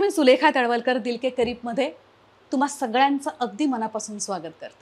मी सुलेखा तळवलकर दिल के करीबमध्ये तुम्हा सगळ्यांचं अगदी मनापासून स्वागत करते.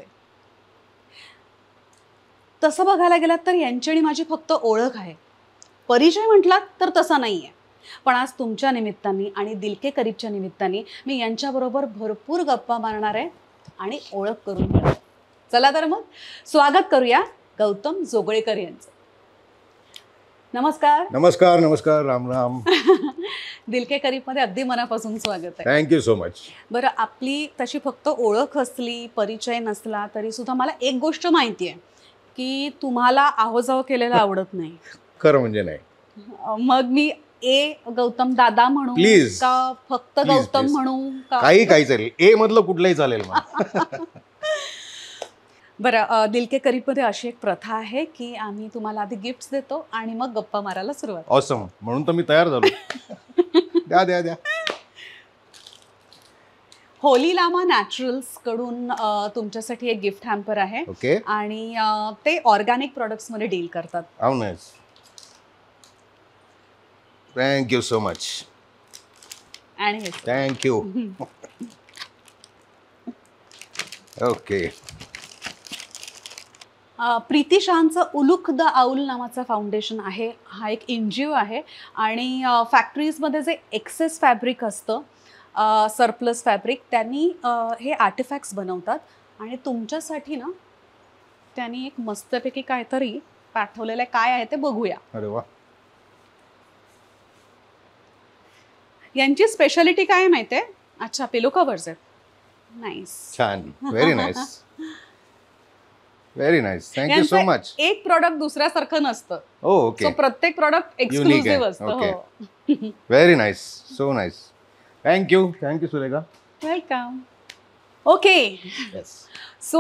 तसं बघायला गेलात तर यांची आणि माझी फक्त ओळख आहे. परिचय म्हटलात तर तसा नाही आहे. पण आज तुमच्या निमित्ताने आणि दिल के करीबच्या निमित्ताने मी यांच्याबरोबर भरपूर गप्पा मारणार आहे आणि ओळख करून घेणार. चला तर मग स्वागत करूया गौतम जोगळेकर यांचं. नमस्कार. नमस्कार. नमस्कार. राम राम. दिल के करीबमध्ये अगदी मनापासून स्वागत आहे. Thank you so much. बरं, आपली तशी फक्त ओळख असली, परिचय नसला तरी सुद्धा मला एक गोष्ट माहिती आहे की तुम्हाला आहोजाव केलेला आवडत नाही. खरं म्हणजे नाही. मग मी गौतम दादा म्हणू प्लीज का फक्त गौतम म्हणू का? काही चालेल. ए मधलं कुठलंही चालेल. बरं, दिल के करीबमध्ये अशी एक प्रथा आहे की आम्ही तुम्हाला आधी गिफ्ट्स देतो आणि मग गप्पा मारायला सुरुवात. ऑसम. म्हणून तर मी तयार झालो. द्या द्या द्या. होली लामा नॅचरल्स कडून तुमच्यासाठी एक गिफ्ट हॅम्पर आहे. ओके. आणि ते ऑर्गॅनिक प्रोडक्ट्स मध्ये डील करतात. How nice. Thank you so much. आणि थँक्यू. ओके. प्रीती शहांचं उलुख द आऊल नावाचं फाउंडेशन आहे. हा एक NGO आहे आणि फॅक्टरीजमध्ये जे एक्सेस फॅब्रिक असतं, सरप्लस फॅब्रिक, त्यांनी हे आर्टिफॅक्ट्स बनवतात आणि तुमच्यासाठी ना त्यांनी एक मस्तपैकी काहीतरी पाठवलेलं आहे. काय आहे ते बघूया. अरे वा. यांची स्पेशालिटी काय आहे माहिती आहे? अच्छा, पिलो कव्हर्स आहेत. नाईस. छान. Very nice. Very nice. Thank you so much. एक प्रॉडक्ट दुसऱ्यासारखं नसतं. ओके. सो प्रत्येक प्रॉडक्ट एक्सक्लुझिव्ह असतं. Very nice. So nice. Thank you Surekha. Welcome. Okay. So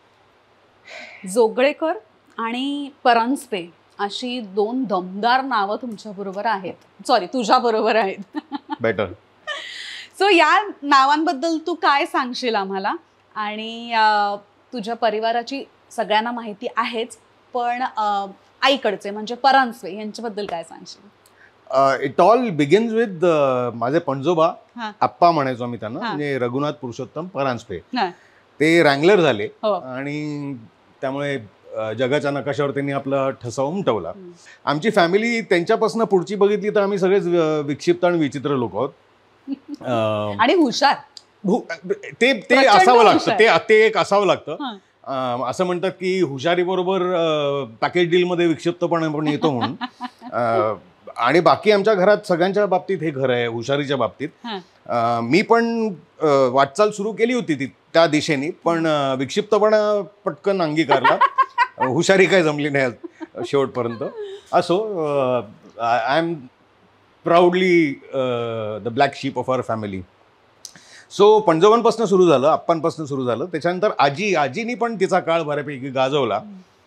Joglekar आणि परांजपे अशी दोन दमदार नावं तुमच्या बरोबर आहेत. सॉरी, तुझ्या बरोबर आहेत. बेटर. सो या नावांबद्दल तू काय सांगशील आम्हाला? आणि तुझ्या परिवाराची सगळ्यांना माहिती आहेच, पण आईकडचे म्हणजे परांजपे यांच्याबद्दल काय सांगशील? इट ऑल बिगिन्स विथ माझे पणजोबा, आप्पा म्हणायचो आम्ही त्यांना, म्हणजे रघुनाथ पुरुषोत्तम परांजपे. ते रँगलर झाले आणि त्यामुळे जगाच्या नकाशावर त्यांनी आपला ठसा उमटवला. आमची फॅमिली त्यांच्यापासून पुढची बघितली तर आम्ही सगळेच विक्षिप्त आणि विचित्र लोक आहोत. आणि हुशार. ते असावं लागतं. ते एक असावं लागतं. असं म्हणतात की हुशारी बरोबर पॅकेज डीलमध्ये विक्षिप्तपणा पण येतो म्हणून. आणि बाकी आमच्या घरात सगळ्यांच्या बाबतीत हे खरं आहे हुशारीच्या बाबतीत. मी पण वाटचाल सुरू केली होती त्या दिशेने, पण विक्षिप्तपणा पटकन अंगीकारला. हुशारी काय जमली नाही शेवटपर्यंत. असो, I am proudly the black sheep of our family. So पणजोबांपासून सुरू झालं, आप्पांपासून सुरू झालं. त्याच्यानंतर आजीनी पण तिचा काळ बऱ्यापैकी गाजवला.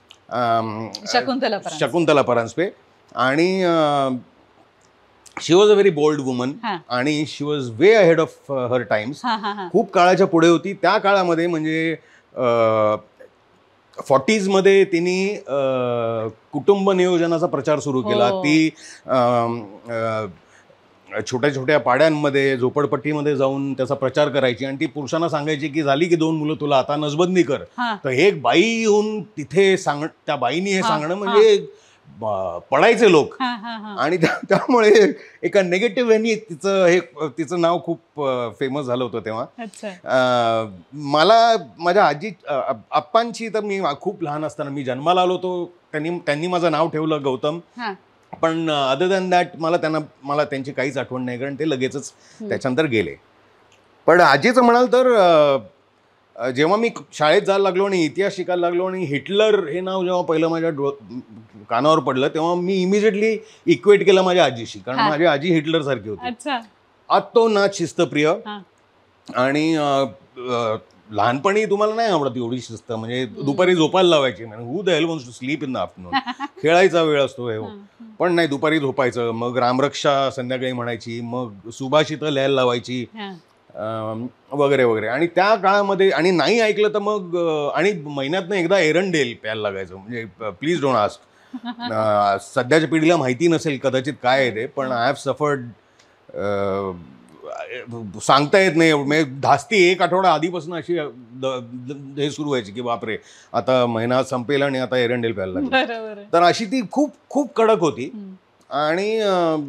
शकुंतला परांजपे. आणि she was a very bold woman आणि she was way ahead of her times. खूप काळाच्या पुढे होती. त्या काळामध्ये म्हणजे 40s मध्ये तिने कुटुंब नियोजनाचा प्रचार सुरू केला. ती छोट्या छोट्या पाड्यांमध्ये, झोपडपट्टीमध्ये जाऊन त्याचा प्रचार करायची आणि ती पुरुषांना सांगायची की झाली की 2 मुलं तुला, आता नसबंदी कर. तर एक बाई येऊन तिथे त्या बाईनी हे सांगणं म्हणजे पडायचे लोक. आणि त्यामुळे एका निगेटिव्ह वेनी तिचं नाव खूप फेमस झालं होतं तेव्हा. मला माझ्या आप्पांची तर मी खूप लहान असताना, मी जन्माला आलो तो त्यांनी माझं नाव ठेवलं गौतम. पण अदर दॅन दॅट मला त्यांची काहीच आठवण नाही, कारण ते लगेचच त्याच्यानंतर गेले. पण आजीचं म्हणाल तर जेव्हा मी शाळेत जायला लागलो आणि इतिहास शिकायला लागलो आणि हिटलर हे नाव जेव्हा पहिलं माझ्या कानावर पडलं, तेव्हा मी इमिजिएटली इक्वेट केलं माझ्या आजीशी, कारण माझी आजी हिटलर सारखी होती. अतोनात शिस्तप्रिय. आणि लहानपणी तुम्हाला नाही आवडत एवढी शिस्त, म्हणजे दुपारी झोपायला लावायची. Who the hell wants to sleep in the afternoon. खेळायचा वेळ असतो हे, पण नाही, दुपारी झोपायचं. मग रामरक्षा संध्याकाळी म्हणायची, मग सुभाषितं लिहायला लावायची वगैरे वगैरे. आणि त्या काळामध्ये आणि नाही ऐकलं तर मग आणि महिन्यातनं एकदा एरंडेल प्यायला लागायचं. म्हणजे प्लीज डोंट आस्क. सध्याच्या पिढीला माहिती नसेल कदाचित काय आहे ते, पण आय हॅव सफर्ड सांगता येत नाही. म्हणजे धास्ती 1 आठवडा आधीपासून अशी हे सुरू व्हायची की बापरे आता महिना संपेल आणि आता एरंडेल प्यायला लागेल. तर अशी ती खूप खूप कडक होती. आणि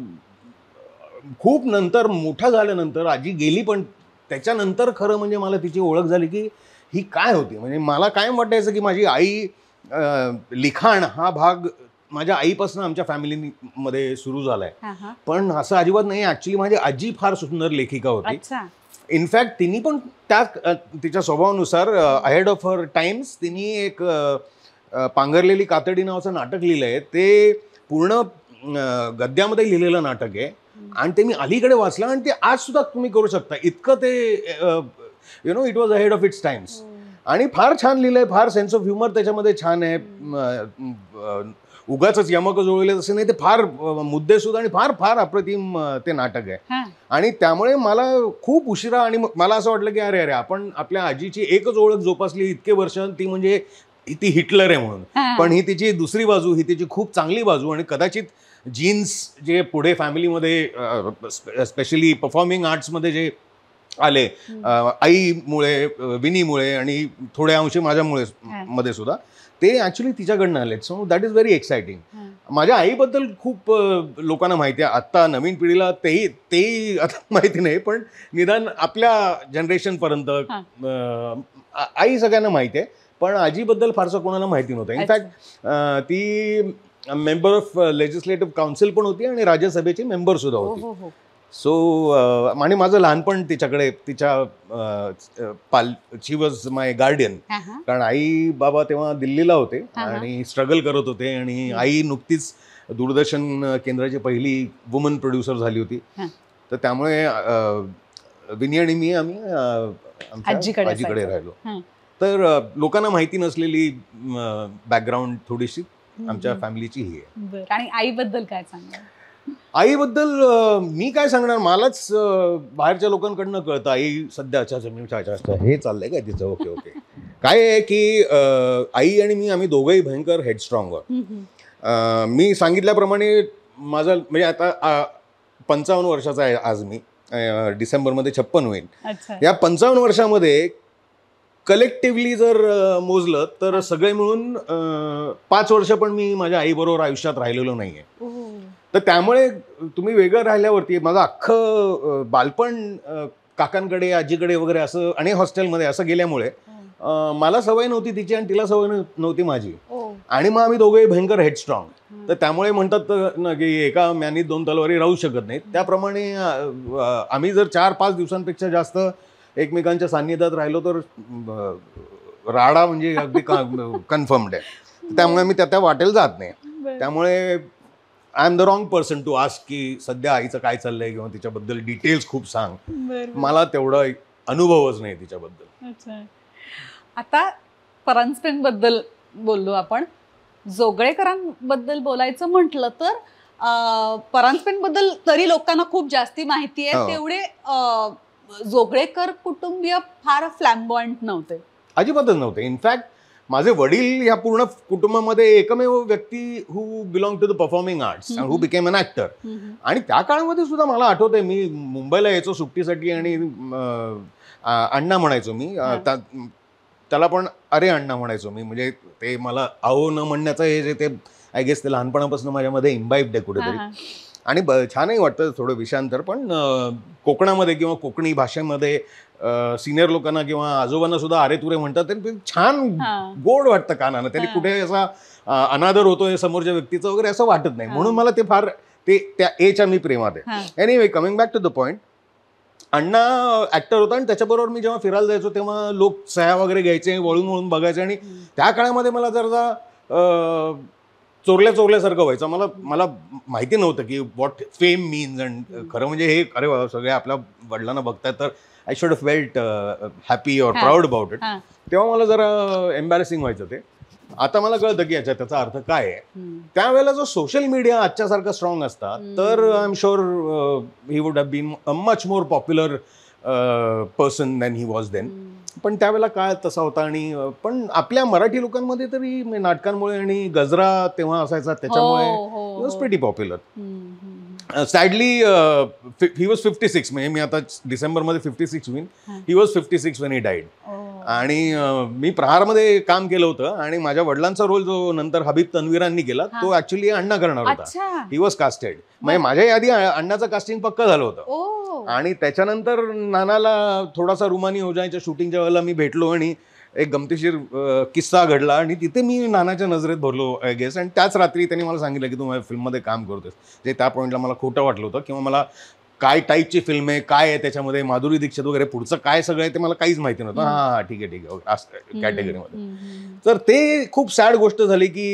खूप नंतर मोठा झाल्यानंतर आजी गेली, पण त्याच्यानंतर खरं म्हणजे मला तिची ओळख झाली की ही काय होती. म्हणजे मला कायम वाटायचं की माझी आई, लिखाण हा भाग माझ्या आईपासून आमच्या फॅमिलीमध्ये सुरू झालाय, पण असं अजिबात नाही. ऍक्च्युली माझी आजी फार सुंदर लेखिका होती. इनफॅक्ट तिने पण त्या तिच्या स्वभावानुसार अहेड ऑफ हर टाइम्स तिने एक पांघरलेली कातडी नावाचं नाटक लिहिलंय. ते पूर्ण गद्यामध्ये लिहिलेलं नाटक आहे आणि ते मी अलीकडे वाचलं आणि ते आज सुद्धा तुम्ही करू शकता. इतकं ते it was ahead of its times. आणि फार छान लिहिलंय, फार सेन्स ऑफ ह्युमर त्याच्यामध्ये छान आहे. उगाच यमक जोडले तसे नाही, ते फार मुद्देसूद आणि फार फार अप्रतिम ते नाटक आहे. आणि त्यामुळे मला खूप उशिरा आणि मला असं वाटलं की अरे आपण आपल्या आजीची एकच ओळख जोपासली इतके वर्ष, ती म्हणजे ती हिटलर आहे म्हणून. पण ही तिची दुसरी बाजू, ही तिची खूप चांगली बाजू. आणि कदाचित जीन्स जे पुढे फॅमिलीमध्ये स्पेशली परफॉर्मिंग आर्ट्समध्ये जे आले, आईमुळे, विनीमुळे आणि थोड्या अंशी माझ्यामुळे मध्ये सुद्धा, ते ॲक्च्युली तिच्याकडनं आलेत. So that is very exciting. माझ्या आईबद्दल खूप लोकांना माहिती आहे. आत्ता नवीन पिढीला तेही आता माहिती नाही, पण निदान आपल्या जनरेशनपर्यंत आई सगळ्यांना माहिती आहे. पण आजीबद्दल फारसं कोणाला माहिती नव्हतं. इनफॅक्ट ती मेंबर ऑफ लेजिस्लेटिव्ह काउन्सिल पण होती आणि राज्यसभेची मेंबर सुद्धा होती. सो आणि माझं लहानपण तिच्याकडे, तिच्या शी वॉज माय गार्डियन. कारण आई बाबा तेव्हा दिल्लीला होते आणि स्ट्रगल करत होते. आणि आई नुकतीच दूरदर्शन केंद्राची पहिली वुमन प्रोड्युसर झाली होती. तर त्यामुळे विनी आणि मी आम्ही आजीकडे राहिलो. तर लोकांना माहिती नसलेली बॅकग्राऊंड थोडीशी आमच्या फॅमिलीची ही आहे. आणि आईबद्दल काय सांगणार? आईबद्दल मी काय सांगणार, मलाच बाहेरच्या लोकांकडनं कळतं. आई सध्या हे चाललंय काय तिचं. Okay okay. काय आहे की आई आणि मी आम्ही दोघंही भयंकर हेडस्ट्रॉंग आहोत. मी सांगितल्याप्रमाणे माझं म्हणजे आता 55 वर्षाचा आहे आज मी. डिसेंबरमध्ये 56 होईल. या 55 वर्षामध्ये कलेक्टिव्हली जर मोजलं तर सगळे मिळून 5 वर्ष पण मी माझ्या आईबरोबर आयुष्यात राहिलेलो नाहीये. तर त्यामुळे तुम्ही वेगळं राहिल्यावरती माझं अख्खं बालपण काकांकडे, आजीकडे वगैरे असं आणि हॉस्टेलमध्ये असं गेल्यामुळे मला सवय नव्हती तिची आणि तिला सवय नव्हती माझी. आणि मग आम्ही दोघेही भयंकर हेडस्ट्रॉंग. तर त्यामुळे म्हणतात ना की एका म्यानीत 2 तलवारी राहू शकत नाहीत. त्याप्रमाणे आम्ही जर 4-5 दिवसांपेक्षा जास्त एकमेकांच्या सान्निध्यात राहिलो तर राडा म्हणजे अगदी कन्फर्म्ड आहे. त्यामुळे मी त्या वाटेल जात नाही. त्यामुळे I am the wrong person to ask की सध्या आईचं काय चाललंय किंवा तिच्याबद्दल डिटेल्स खूप सांग. मला तेवढा अनुभवच नाही तिच्याबद्दल. आता परांजपेंबद्दल बोललो आपण. जोगळेकरांबद्दल बोलायचं म्हटलं तर परांजपेंबद्दल तरी लोकांना खूप जास्ती माहिती आहे. तेवढे जोगळेकर कुटुंबीय फार फ्लॅम्बॉयंट नव्हते, अजिबातच नव्हते. इनफॅक्ट माझे वडील या पूर्ण कुटुंबामध्ये एकमेव व्यक्ती who belong to the performing arts who became an actor. आणि त्या काळामध्ये सुद्धा मला आठवतंय मी मुंबईला यायचो सुट्टीसाठी आणि अण्णा म्हणायचो मी. त्याला पण अरे अण्णा म्हणायचो मी. म्हणजे ते मला अहो न म्हणण्याचं हे जे ते आय गेस ते लहानपणापासून माझ्यामध्ये इम्बाईब्ड आहे कुठेतरी. आणि छानही वाटतं थोडं विषयांतर. पण कोकणामध्ये किंवा कोकणी भाषेमध्ये सिनियर लोकांना किंवा आजोबांना सुद्धा अरे तुरे म्हणतात. ते छान गोड वाटतं कानानं. त्यांनी कुठे असा अनादर होतोय समोरच्या व्यक्तीचा वगैरे असं वाटत नाही. म्हणून मला ते फार त्या एच्या मी प्रेमात आहे. Anyway, coming back to the point, Anna actor होता आणि त्याच्याबरोबर मी जेव्हा फिरायला जायचो तेव्हा लोक सह्या वगैरे घ्यायचे, वळून वळून बघायचे. आणि त्या काळामध्ये मला जरा चोरल्यासारखं व्हायचं. मला माहिती नव्हतं की व्हॉट फेम मीन्स. अँड खरं म्हणजे हे अरे सगळे आपल्या वडिलांना बघतायत तर I should have felt happy और प्राऊड अबाउट इट. तेव्हा मला जरा एम्बॅरेसिंग व्हायचं ते. आता मला कळतं की त्याचा अर्थ काय आहे. त्यावेळेला जो सोशल मीडिया आजच्यासारखा स्ट्रॉंग असता तर I am sure he would have been a much more popular person than he was then. पण त्यावेळेला काळ तसा होता. आणि पण आपल्या मराठी लोकांमध्ये तरी नाटकांमुळे आणि गजरा तेव्हा असायचा त्याच्यामुळे was pretty popular. Sadly he was 56, म्हणजे मी आता डिसेंबरमध्ये 56 होईन. He was 56 when he died. आणि मी प्रहारमध्ये काम केलं होतं आणि माझ्या वडिलांचा रोल जो नंतर हबीब तन्वीरांनी केला तो ऍक्च्युली अण्णा करणार होता. He was casted. म्हणजे माझ्या यादी अण्णाचं कास्टिंग पक्क झालं होतं. आणि त्याच्यानंतर नानाला थोडासा रुमानी हो जायच्या शूटिंगच्या वेळेला मी भेटलो आणि एक गमतीशीर किस्सा घडला आणि तिथे मी नानाच्या नजरेत भरलो आय गेस. आणि त्याच रात्री त्यांनी मला सांगितलं की तू माझ्या फिल्ममध्ये काम करतोस. जे त्या पॉईंटला मला खोटं वाटलं होतं किंवा मला काय टाईपची फिल्म आहे, काय आहे त्याच्यामध्ये, माधुरी दीक्षित वगैरे पुढचं काय सगळं आहे ते मला काहीच माहिती नव्हतं. हां ठीक आहे असं कॅटेगरीमध्ये. तर ते खूप सॅड गोष्ट झाली की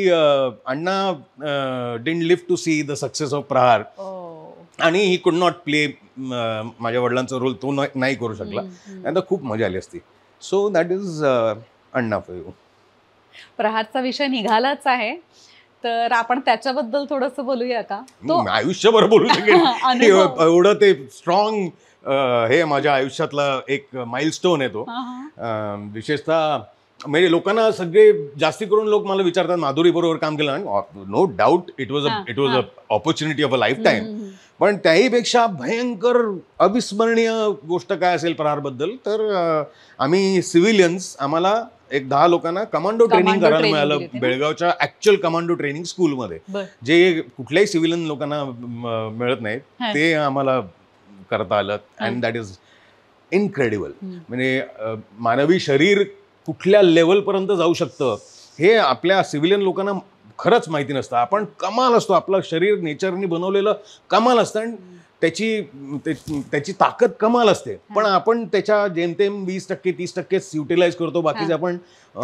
Anna didn't live to see the success of Prahaar. आणि ही कुड नॉट प्ले माझ्या वडिलांचा रोल तो नाही करू शकला. आणि खूप मजा आली असती. So that is Anna for you. प्रहारचा विषय निघालाच आहे तर आपण त्याच्याबद्दल थोडंसं बोलूया का? तो आयुष्यभर बोलू शकेन. एवढं ते स्ट्रॉंग हे माझ्या आयुष्यातला एक माइलस्टोन आहे तो. विशेषतः म्हणजे लोकांना सगळे जास्ती करून लोक मला विचारतात माधुरी बरोबर काम केलं. No doubt it was a opportunity of a lifetime. पण त्याहीपेक्षा भयंकर अविस्मरणीय गोष्ट काय असेल प्रहारबद्दल तर आम्ही सिव्हिलियन्स आम्हाला एक 10 लोकांना कमांडो ट्रेनिंग करायला मिळालं बेळगावच्या ऍक्च्युअल कमांडो ट्रेनिंग स्कूलमध्ये. जे कुठल्याही सिव्हिलियन लोकांना मिळत नाही ते आम्हाला करता आलं. And that is incredible. म्हणजे मानवी शरीर कुठल्या लेवलपर्यंत जाऊ शकतं हे आपल्या सिव्हिलियन लोकांना खरंच माहिती नसतं. आपण कमाल असतो, आपलं शरीर नेचरनी बनवलेलं कमाल असतं आणि त्याची ताकद कमाल असते. पण आपण त्याच्या जेमतेम 20%-30%च युटिलाइज करतो. बाकीचे आपण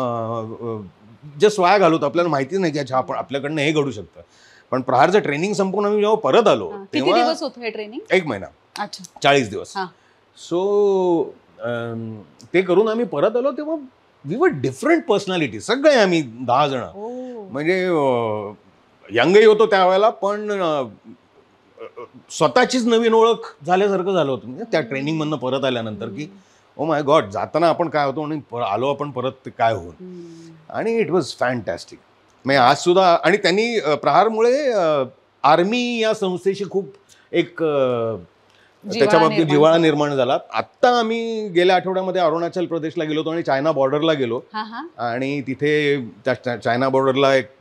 जस्ट वाया घालवतो. आपल्याला माहितीच नाही की अच्छा आपण आपल्याकडनं हे घडू शकतं. पण प्रहारचं ट्रेनिंग संपून आम्ही जेव्हा परत आलो तेव्हा ट्रेनिंग 1 महिना 40 दिवस. सो ते करून आम्ही परत आलो तेव्हा वी वर डिफरंट पर्सनॅलिटी सगळे आम्ही 10 जण. म्हणजे यंगही होतो त्यावेळेला पण स्वतःचीच नवीन ओळख झाल्यासारखं झालं होतं. म्हणजे त्या ट्रेनिंगमधनं परत आल्यानंतर की ओ माय गॉड जाताना आपण काय होतो आणि आलो आपण परत काय होऊन. आणि इट वॉज फॅन्टॅस्टिक. म्हणजे आज सुद्धा आणि त्यांनी प्रहारमुळे आर्मी या संस्थेशी खूप एक त्याच्या बाबतीत जिव्हाळा निर्माण झाला. आत्ता आम्ही गेल्या आठवड्यामध्ये अरुणाचल प्रदेशला गेलो होतो आणि चायना बॉर्डरला गेलो. आणि तिथे त्या चायना बॉर्डरला एक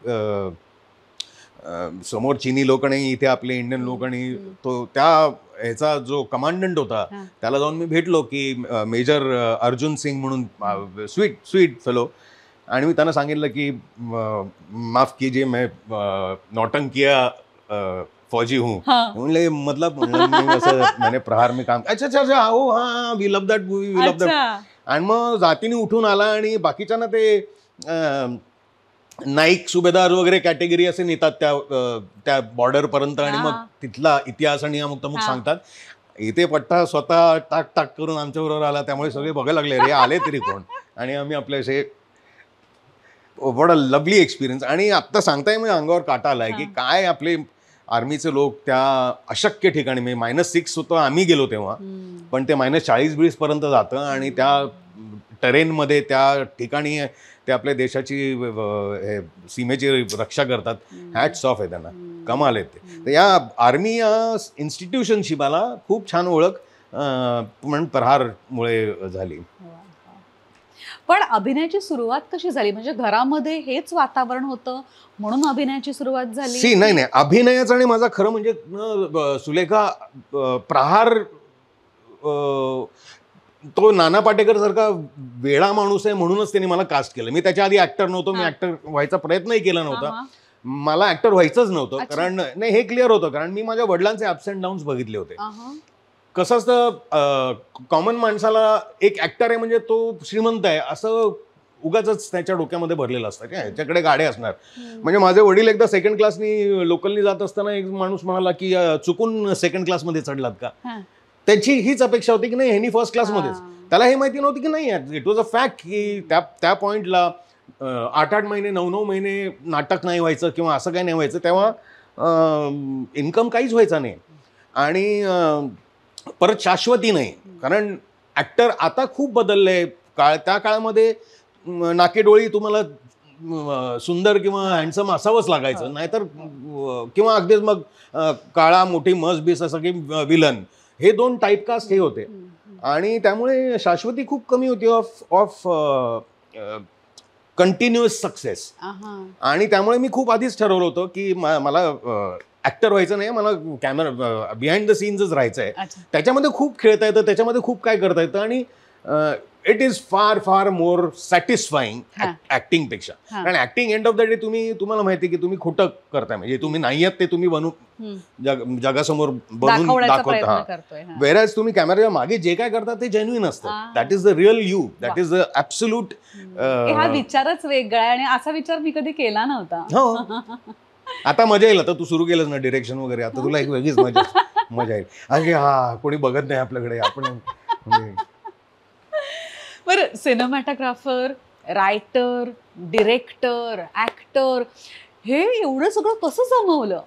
समोर चिनी लोक आणि इथे आपले इंडियन लोक आणि तो त्या ह्याचा जो कमांडंट होता त्याला जाऊन मी भेटलो की मेजर अर्जुन सिंग म्हणून स्वीट फेलो. आणि मी त्यांना सांगितलं की माफ कीजिए मैं नौटंकिया फौजी हूँ. म्हणले मतलब मैंने प्रहार में काम. अच्छा हो हाँ we love that movie we love that. आणि मग जातीने उठून आला आणि बाकीच्यांना ते नाईक सुभेदार वगैरे कॅटेगरी असे नेतात त्या बॉर्डरपर्यंत आणि मग तिथला इतिहास आणि अमुक तमुक सांगतात. इथे पट्टा स्वतः टाक करून आमच्याबरोबर आला. त्यामुळे सगळे बघायला लागले रे आले तरी कोण. आणि आम्ही आपले असे व्हॉट अ लवली एक्सपिरियन्स. आणि आत्ता सांगताय म्हणजे अंगावर काटा आलाय की काय आपले आर्मीचे लोक त्या अशक्य ठिकाणी म्हणजे -6 होतं आम्ही गेलो तेव्हा. पण ते -40-40 पर्यंत जातं आणि त्या टेरेनमध्ये त्या ठिकाणी ते आपल्या देशाची सीमेची रक्षा करतात. हॅट्स ऑफ आहे त्यांना. कमाल आहेत ते. तर या आर्मी या इन्स्टिट्यूशनशी मला खूप छान ओळख पण प्रहारमुळे झाली. पण अभिनयाची सुरुवात कशी झाली? म्हणजे घरामध्ये हेच वातावरण होतं म्हणून अभिनयाची सुरुवात झाली? नाही अभिनयाचा आणि माझा खरं म्हणजे सुलेखा प्रहार तो नाना पाटेकर सारखा वेळा माणूस आहे म्हणूनच त्यांनी मला कास्ट केलं. मी त्याच्या आधी ऍक्टर नव्हतो. मी ऍक्टर व्हायचा प्रयत्नही केला नव्हता. मला ऍक्टर व्हायचंच नव्हतं. कारण नाही हे क्लिअर होतं कारण मी माझ्या वडिलांचे अप्स अँड डाऊन्स बघितले होते. कसं असतं कॉमन माणसाला एक ऍक्टर आहे म्हणजे तो श्रीमंत आहे असं उगाच त्याच्या डोक्यामध्ये भरलेलं असतं. काय याच्याकडे गाड्या असणार. म्हणजे माझे वडील एकदा 2nd क्लासनी लोकलनी जात असताना एक माणूस म्हणाला की चुकून 2nd क्लासमध्ये चढलात का. त्याची हीच अपेक्षा होती की नाही ह्यांनी 1st क्लासमध्येच. त्याला हे माहिती नव्हती की नाही इट वॉज अ फॅक्ट की त्या पॉईंटला 8-8 महिने 9-9 महिने नाटक नाही व्हायचं किंवा असं काही नाही व्हायचं. तेव्हा इन्कम काहीच व्हायचा नाही आणि परत शाश्वती नाही. कारण ऍक्टर आता खूप बदललंय काळ. त्या काळामध्ये नाकेडोळी तुम्हाला सुंदर किंवा हँडसम असावंच लागायचं, नाहीतर किंवा अगदीच मग काळा मोठी मस बीस असं की विलन, हे दोन टाईपकास्ट हे होते. आणि त्यामुळे शाश्वती खूप कमी होती ऑफ कंटिन्युअस सक्सेस. आणि त्यामुळे मी खूप आधीच ठरवलं होतं की मला ऍक्टर व्हायचं नाही, मला कॅमेरा बिहाइंड द सीन्सच राहायचं आहे. त्याच्यामध्ये खूप खेळता येतं, त्याच्यामध्ये खूप काय करता येतं, आणि इट इज फार फार मोर सॅटिस्फाईंग ऍक्टिंग पेक्षा. कारण acting end of the day तुम्हाला माहिती की तुम्ही खोटं करताय, म्हणजे तुम्ही नाही आहात ते तुम्ही जगासमोर बनवून दाखवता. वेरॅज तुम्ही कॅमेऱ्याच्या मागे जे काय करता ते जेन्युइन असतं. That is the real you, that is the absolute. हा विचारच वेगळा आहे आणि असा विचार मी कधी केला नव्हता. हो, आता मजा येईल. आता तू सुरू केलंस ना डिरेक्शन वगैरे, आता तुला एक वेगळीच मजा येईल. अरे हा कोणी बघत नाही आपल्याकडे, आपण. बरं, सिनेमॅटोग्राफर, रायटर, डिरेक्टर, ऍक्टर, हे एवढं सगळं कसं जमवलं?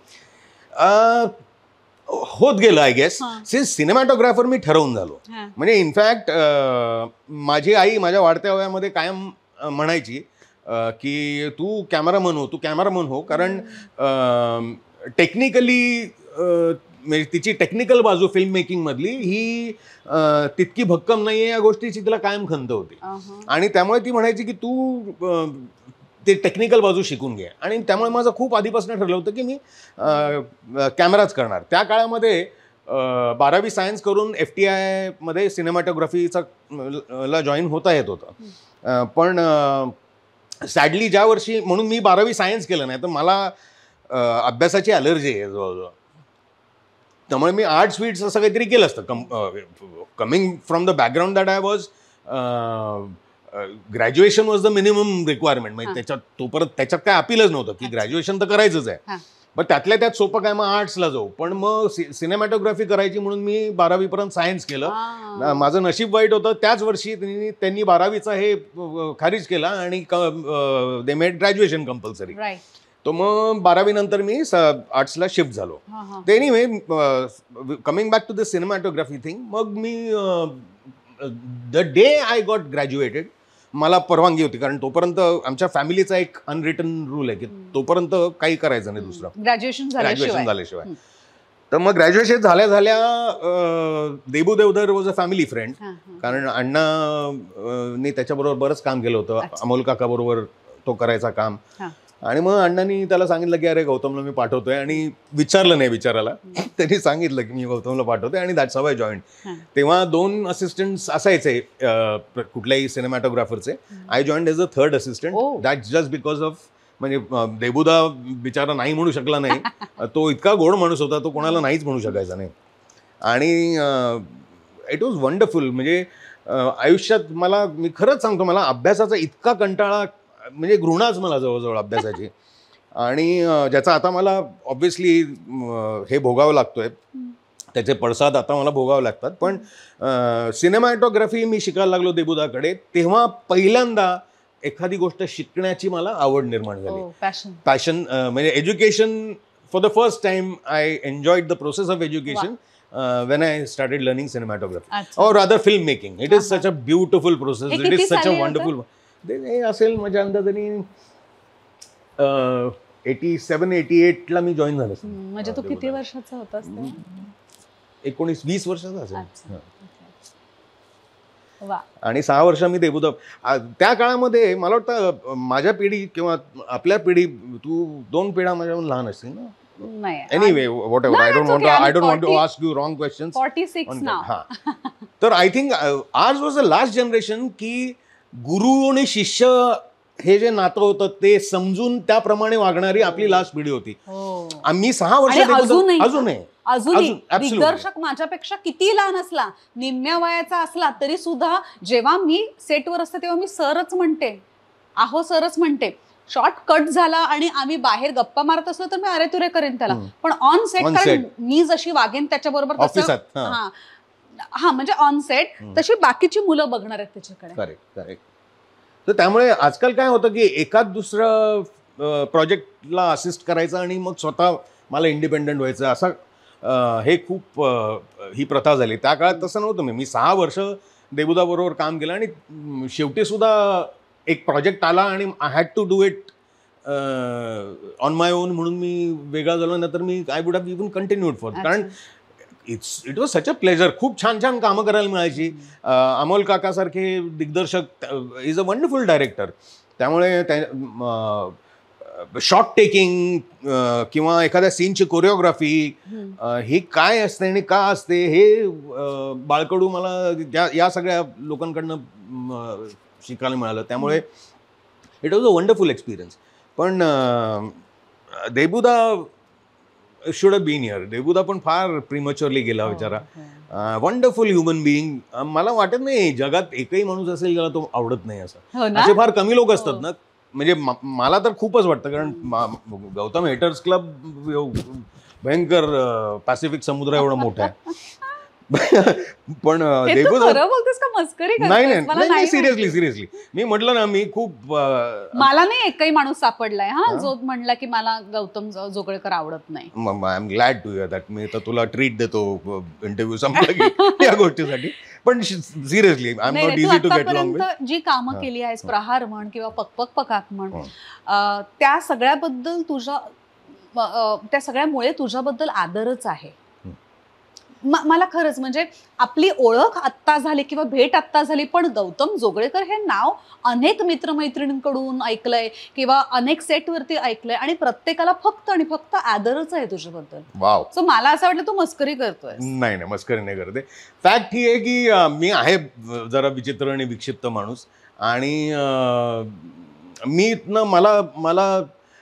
होत गेलं आय गेस. सिनेमॅटोग्राफर मी ठरवून झालो. म्हणजे इनफॅक्ट माझी आई माझ्या वाढत्या वयामध्ये कायम म्हणायची की तू कॅमेरामन हो, कारण टेक्निकली म्हणजे तिची टेक्निकल बाजू फिल्म मेकिंग मधली ही तितकी भक्कम नाहीये, या गोष्टीची तिला कायम खंत होती. आणि त्यामुळे ती म्हणायची की तू ते टेक्निकल बाजू शिकून घे. आणि त्यामुळे माझं खूप आधीपासून ठरलं होतं की मी कॅमेराच करणार. त्या काळामध्ये 12वी सायन्स करून FTI मध्ये सिनेमॅटोग्राफीचा ला जॉईन होता येत होतं. पण सॅडली ज्या वर्षी, म्हणून मी 12वी सायन्स केलं नाही, तर मला अभ्यासाची अलर्जी आहे जवळजवळ. त्यामुळे मी आर्ट्स वीट्स असं काहीतरी केलं असतं. Coming from the background that I was, graduation was the minimum requirement. म्हणजे त्याच्यात काय अपीलच नव्हतं की ग्रॅज्युएशन तर करायचंच आहे, पण त्यातल्या त्यात सोपं काय, मग आर्ट्सला जाऊ. पण मग सिनेमॅटोग्राफी करायची म्हणून मी 12वी पर्यंत सायन्स केलं. माझं नशीब वाईट होतं, त्याच वर्षी त्यांनी 12वीचा हे खारिज केला आणि दे मेड ग्रॅज्युएशन कंपल्सरी. तो मग 12वी नंतर मी आर्ट्सला शिफ्ट झालो. Anyway, coming back to the cinematography thing, मग मी the day I got graduated मला परवानगी होती, कारण तोपर्यंत आमच्या फॅमिलीचा एक अनरिटन रूल आहे की तोपर्यंत काही करायचं नाही दुसरं ग्रॅज्युएशन झाल्याशिवाय. तर मग ग्रॅज्युएशन झाल्या Debu Deodhar was a family friend, कारण अण्णांनी त्याच्याबरोबर बरंच काम केलं होतं. अमोल काका बरोबर तो करायचा काम. आणि मग अण्णांनी त्याला सांगितलं की अरे गौतमला मी पाठवतोय, आणि विचारलं नाही विचारायला, त्यांनी सांगितलं की मी गौतमला पाठवतोय, आणि दॅट्स हाऊ आय जॉईन्ड. तेव्हा 2 असिस्टंट्स असायचे कुठल्याही सिनेमॅटोग्राफरचे. I joined as a 3rd assistant. That's just because of, म्हणजे देबुदा बिचारा नाही म्हणू शकला नाही. तो इतका गोड माणूस होता, तो कोणाला नाहीच म्हणू शकायचा नाही. आणि इट वॉज वंडरफुल. म्हणजे आयुष्यात मी खरंच सांगतो, मला अभ्यासाचा इतका कंटाळा, म्हणजे घृणाच मला जवळजवळ अभ्यासाची, आणि ज्याचा आता मला ऑब्व्हियसली हे भोगावं लागतोय, त्याचे पडसाद आता मला भोगावं लागतात. पण सिनेमॅटोग्राफी मी शिकायला लागलो देबुदाकडे, तेव्हा पहिल्यांदा एखादी गोष्ट शिकण्याची मला आवड निर्माण झाली. पॅशन, म्हणजे education for the first time I enjoyed the process of education when I started learning cinematography, or rather film making. It is such a beautiful process. It is such a wonderful. हे असेल माझ्या अंदाजाने 87-88 ला मी join झालो. म्हणजे तू किती वर्षाचा होतास? 19-20 वर्षाचा असेल. आणि 6 वर्ष मी देबुदा. त्या काळामध्ये मला वाटतं माझ्या पिढी किंवा आपल्या पिढी, तू 2 पिढ्या माझ्याहून लहान असतील ना. Anyway, whatever, I don't want to ask you wrong questions. 46 now. तर I think ours was the last generation की गुरु आणि शिष्य हे जे नातं होतं ते समजून त्याप्रमाणे वागणारी आपली लास्ट पिढी होती. आम्ही 6 वर्ष अजूनही दिग्दर्शक माझ्यापेक्षा किती लहान असला, निम्म्या वयाचा असला, तरी सुद्धा जेव्हा मी सेटवर असते तेव्हा मी सरच म्हणते, आहो सरच म्हणते. शॉर्ट कट झाला आणि आम्ही बाहेर गप्पा मारत असलो तर मी अरे तुरे करेन त्याला, पण ऑन सेट कारण मी जशी वागेन त्याच्याबरोबर हा म्हणजे ऑन सेट तशी बाकीची मुलं बघणार आहेत त्याच्याकडे. करेक्ट. तर त्यामुळे आजकाल काय होतं की एखाद दुसरं प्रोजेक्टला असिस्ट करायचं आणि मग स्वतः मला इंडिपेंडंट व्हायचं, असं हे खूप ही प्रथा झाली. त्या काळात तसं नव्हतं. मी 6 वर्ष देबुदा बरोबर काम केलं आणि शेवटी सुद्धा एक प्रोजेक्ट आला आणि I had to do it on my own म्हणून मी वेगळा झालो, नंतर मी I would have even continued for, कारण it was such a pleasure. खूप छान छान कामं करायला मिळायची. अमोल काकासारखे दिग्दर्शक इज अ वंडरफुल डायरेक्टर. त्यामुळे शॉट टेकिंग किंवा एखाद्या सीनची कोरिओग्राफी ही काय असते आणि का असते हे बाळकडू मला या सगळ्या लोकांकडनं शिकायला मिळालं. त्यामुळे it was a wonderful experience. पण Debuda should have been here. Debuda पण फार प्रीमच्युअरली गेला बिचारा. Wonderful human being. मला वाटत नाही जगात एकही माणूस असेल ज्याला तो आवडत नाही असं. असे फार कमी लोक असतात ना. म्हणजे मला तर खूपच वाटतं, कारण गौतम हेटर्स क्लब भयंकर पॅसिफिक समुद्र एवढा मोठा आहे. पण नाही, सिरियसली मी म्हटलं ना, मी खूप मला नाही एकही माणूस सापडलाय जो म्हणला की मला गौतम जोगळेकर आवडत नाही. I am glad to hear that. मी तर तुला ट्रीट देतो इंटरव्ह्यू संपला की या गोष्टीसाठी. पण seriously I am not easy to get along with. जी कामं केली आहेस, प्रहार म्हण किंवा पकपक पकाक म्हण, त्या सगळ्याबद्दल त्या सगळ्यामुळे तुझ्याबद्दल आदरच आहे. मला खरंच म्हणजे आपली ओळख आत्ता झाली किंवा भेट आत्ता झाली, पण गौतम जोगळेकर हे नाव अनेक मित्रमैत्रिणींकडून ऐकलंय किंवा अनेक सेटवरती ऐकलंय आणि प्रत्येकाला फक्त आणि फक्त आदरच आहे तुझ्याबद्दल. वाव. सो मला असं वाटलं तू मस्करी करतोय. नाही, मस्करी नाही करते. फॅक्ट ही आहे की मी आहे जरा विचित्र आणि विक्षिप्त माणूस, आणि मी मला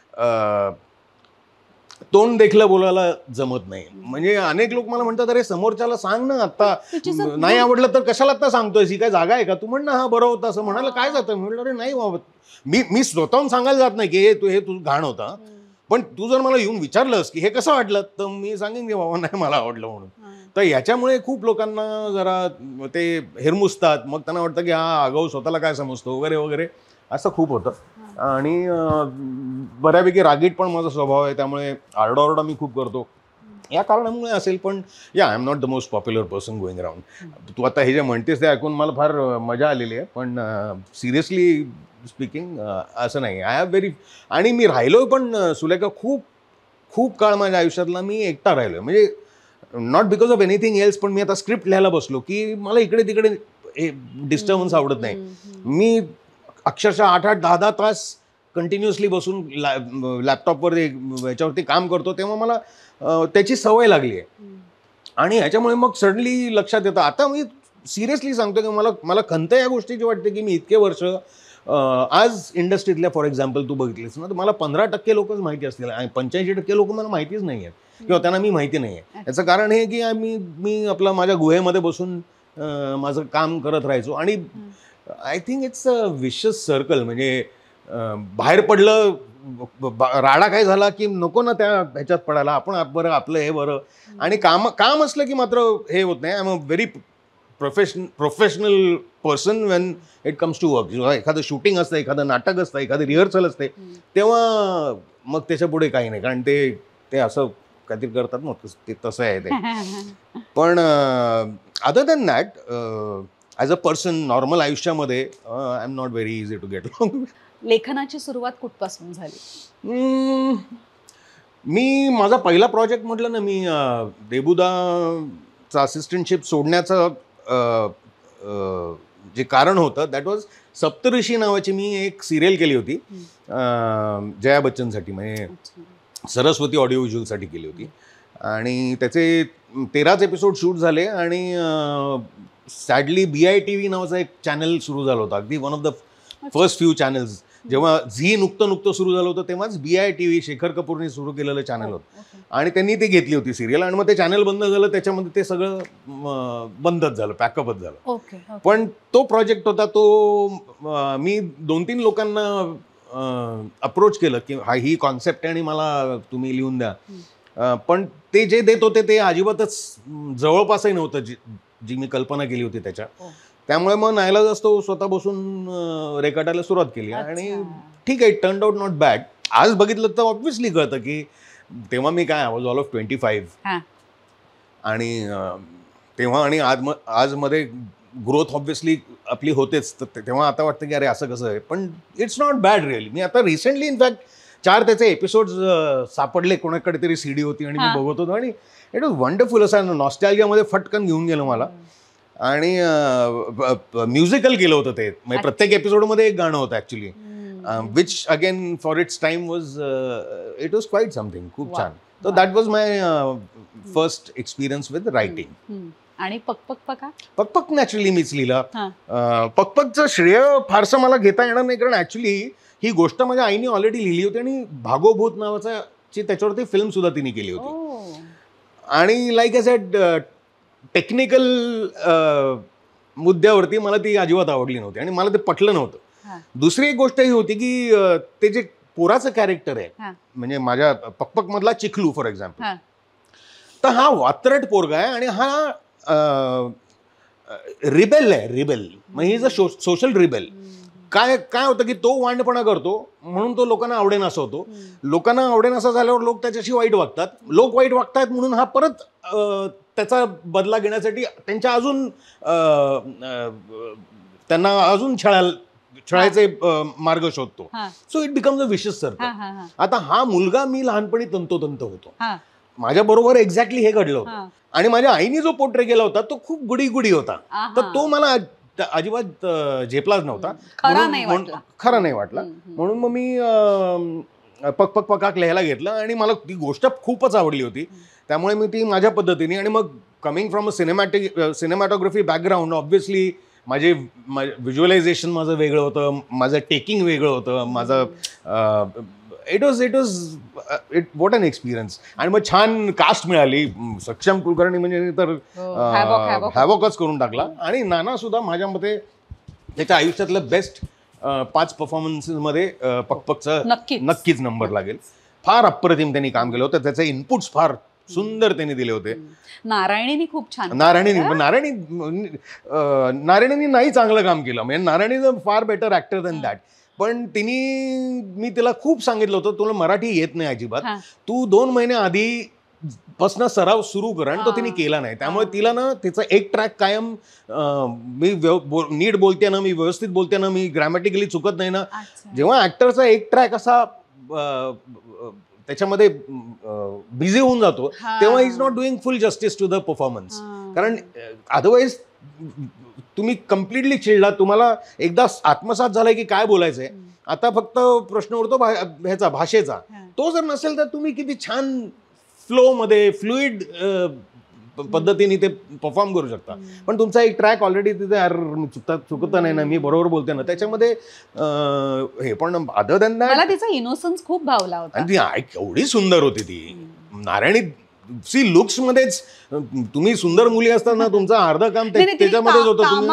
तोंड देखलं बोलायला जमत नाही. म्हणजे अनेक लोक मला म्हणतात, अरे समोरच्याला सांग ना, आता नाही आवडलं तर कशाला आता सांगतोय, ही काय जागा आहे का, तू म्हण ना हा बरं होतं असं म्हणायला काय जातं. म्हटलं अरे नाही बाबा, मी स्वतःहून सांगायला जात नाही की हे तू घाण होता, पण तू जर मला येऊन विचारलंस की हे कसं वाटलं तर मी सांगेन की बाबा नाही मला आवडलं म्हणून. तर याच्यामुळे खूप लोकांना जरा ते हिरमुसतात. मग त्यांना वाटतं की हा आगाऊ स्वतःला काय समजतो वगैरे वगैरे, असं खूप होतं. आणि बऱ्यापैकी रागीट पण माझा स्वभाव आहे, त्यामुळे आरडाओरडा मी खूप करतो. या कारणामुळे असेल, पण I am not the most popular person going around. तू आता हे जे म्हणतेस ते ऐकून मला फार मजा आलेली आहे, पण सिरियसली स्पीकिंग असं नाही. आय हॅव व्हेरी, आणि मी राहिलोय पण सुलेखा खूप खूप काळ माझ्या आयुष्यातला मी एकटा राहिलोय. म्हणजे not because of anything else, पण मी आता स्क्रिप्ट लिहायला बसलो की मला इकडे तिकडे डिस्टर्बन्स आवडत नाही. मी अक्षरशः 8-8, 10-10 तास कंटिन्युअसली बसून लॅपटॉपवर याच्यावरती काम करतो, तेव्हा मला त्याची सवय लागली आहे. आणि ह्याच्यामुळे मग सडनली लक्षात येतं. आता मी सिरियसली सांगतो की मला खंत या गोष्टीची वाटते की मी इतके वर्ष आज इंडस्ट्रीतल्या, फॉर एक्झाम्पल तू बघितलीस ना, तर मला 15% लोकच माहिती असतील आणि 85% लोक मला माहितीच नाही आहेत किंवा त्यांना मी माहिती नाही आहे. याचं कारण हे की मी आपलं माझ्या गुहेमध्ये बसून माझं काम करत राहायचो. आणि I think it's a vicious circle. म्हणजे बाहेर पडलं, राडा काय झाला की नको ना त्या ह्याच्यात पडायला, आपण बरं आपलं हे बरं. आणि काम असलं की मात्र हे होत नाही. I am a very professional person when it comes to work. जेव्हा एखादं शूटिंग असतं, एखादं नाटक असतं, एखादं रिहर्सल असते, तेव्हा मग त्याच्या पुढे काही नाही, कारण ते असं काहीतरी करतात ना, ते तसं आहे ते. पण other than that, as a person normal आयुष्यामध्ये I am not very easy to get along. लेखनाची सुरुवात कुठपासून झाली? मी माझा पहिला प्रोजेक्ट म्हटलं ना, मी देबूदाचं असिस्टंटशिप सोडण्याचं जे कारण होतं दॅट वॉज सप्तऋषी नावाची मी एक सिरियल केली होती जया बच्चनसाठी, म्हणजे सरस्वती ऑडिओ व्हिज्युअलसाठी केली होती. आणि त्याचे 13च एपिसोड शूट झाले. आणि सॅडली BITV नावाचा एक चॅनल सुरू झाला होता, अगदी one of the first few channels. जेव्हा झी नुकतं सुरू झालं होतं तेव्हाच BITV शेखर कपूरने सुरू केलेलं चॅनल होतं. आणि त्यांनी ते घेतली होती सिरियल, आणि मग ते चॅनल बंद झालं. त्याच्यामध्ये ते सगळं बंदच झालं, पॅकअपच झालं. पण तो प्रोजेक्ट होता, तो मी 2-3 लोकांना अप्रोच केलं की ही कॉन्सेप्ट आहे आणि मला तुम्ही लिहून द्या. पण ते जे देत होते ते अजिबातच जवळपासही नव्हतं जी मी कल्पना केली होती त्याच्या. त्यामुळे मग नाईलाज असतो स्वतः बसून रेखाटायला सुरुवात केली. आणि ठीक आहे, it turned out not bad. आज बघितलं तर ऑब्व्हियसली कळतं की तेव्हा मी काय, आय वॉज ऑल ऑफ 25. आणि तेव्हा आणि आजमध्ये ग्रोथ ऑब्व्हियसली आपली होतेच, तर तेव्हा आता वाटतं की अरे असं कसं आहे, पण इट्स नॉट बॅड रिअली. मी आता रिसेंटली इनफॅक्ट 4 त्याचे एपिसोड्स सापडले, कोणाकडे तरी सीडी होती आणि मी बघत होतो आणि इट वॉज वंडरफुल. असं नॉस्टॅल्जियामध्ये फटकन घेऊन गेलं मला. आणि म्युझिकल केलं होतं ते, म्हणजे प्रत्येक एपिसोडमध्ये एक गाणं होतं actually, which again for its time was it was quite something, खूप छान. तर that was my first experience with writing. आणि पकपक पका? पकपक नॅचरली मीच लिहिला. पकपकचं श्रेय फारसं मला घेता येणार नाही, कारण ऍक्च्युली ही गोष्ट माझ्या आईने ऑलरेडी लिहिली होती आणि भागोभूत नावाची त्याच्यावरती फिल्म सुद्धा तिने केली होती. आणि लाईक आय सेड, टेक्निकल मुद्द्यावरती मला ती अजिबात आवडली नव्हती आणि मला ते पटलं नव्हतं. दुसरी एक गोष्ट ही होती की ते जे पोराचं कॅरेक्टर आहे, म्हणजे माझ्या पकपक मधला चिखलू फॉर एक्झाम्पल, तर हा वात्रट पोरगा आहे आणि हा रिबेल आहे. रिबेल म्हणजे इज अ सोशल रिबेल. काय काय होतं की तो वांडपणा करतो म्हणून तो लोकांना आवडेनासा होतो. लोकांना आवडेनासा झाल्यावर लोक त्याच्याशी वाईट वागतात. लोक वाईट वागतात म्हणून हा परत त्याचा बदला घेण्यासाठी त्यांच्या अजून त्यांना अजून छळायचे मार्ग शोधतो. So it becomes a vicious circle. आता हा मुलगा मी लहानपणी तंतोतंत होतो, माझ्या बरोबर एक्झॅक्टली हे घडलं होतं. आणि माझ्या आईने जो पोर्ट्रे केला होता तो खूप गुडी गुडी होता, तर तो मला अजिबात झेपलाच नव्हता, खरा नाही वाटला. म्हणून मग मी पकपक पकाक लिहायला घेतलं आणि मला ती गोष्ट खूपच आवडली होती. त्यामुळे मी ती माझ्या पद्धतीने, आणि मग coming from a cinematography background, obviously माझे व्हिज्युअलायझेशन माझं वेगळं होतं, माझं टेकिंग वेगळं होतं, माझं it was what an experience. आणि मग छान कास्ट मिळाली. सक्षम कुलकर्णी म्हणजे तर हॅवॉकच करून टाकला. आणि नाना सुद्धा माझ्या मते त्याच्या आयुष्यातलं बेस्ट 5 परफॉर्मन्सेसमध्ये पकपकचा नक्कीच नंबर लागेल. फार अप्रतिम त्यांनी काम केलं होतं. त्याचे इनपुट्स फार सुंदर त्यांनी दिले होते. नारायणीने खूप छान, नारायणीने नाही चांगलं काम केलं, म्हणजे Narayani is a far better actor than that. पण मी तिला खूप सांगितलं होतं, तुला मराठी येत नाही अजिबात, तू 2 महिने आधी पासून सराव सुरू कर, आणि तो तिने केला नाही. त्यामुळे तिला ना तिचा एक ट्रॅक कायम, मी नीट बोलते ना, मी व्यवस्थित बोलते ना, मी ग्रॅमॅटिकली चुकत नाही ना, जेव्हा ऍक्टरचा एक ट्रॅक असा त्याच्यामध्ये बिझी होऊन जातो तेव्हा is not doing full justice to the performance. कारण अदरवाईज तुम्ही कम्प्लिटली चिडला, तुम्हाला एकदा आत्मसात झालाय की काय बोलायचंय, आता फक्त प्रश्न उरतो ह्याचा, भाषेचा. तो जर नसेल तर तुम्ही किती छान फ्लो मध्ये फ्लुइड पद्धतीने ते परफॉर्म करू शकता. पण तुमचा एक ट्रॅक ऑलरेडी तिथे चुकत नाही ना, मी बरोबर बोलते ना, त्याच्यामध्ये हे. पण अदर दॅन दॅट मला तिचा इनोसन्स खूप भावला होता. आणि ती एवढी सुंदर होती ती नारायणी. सी लुक्स मध्येच तुम्ही सुंदर मुली असताना तुमचं अर्ध काम त्याच्यामध्येच होतं.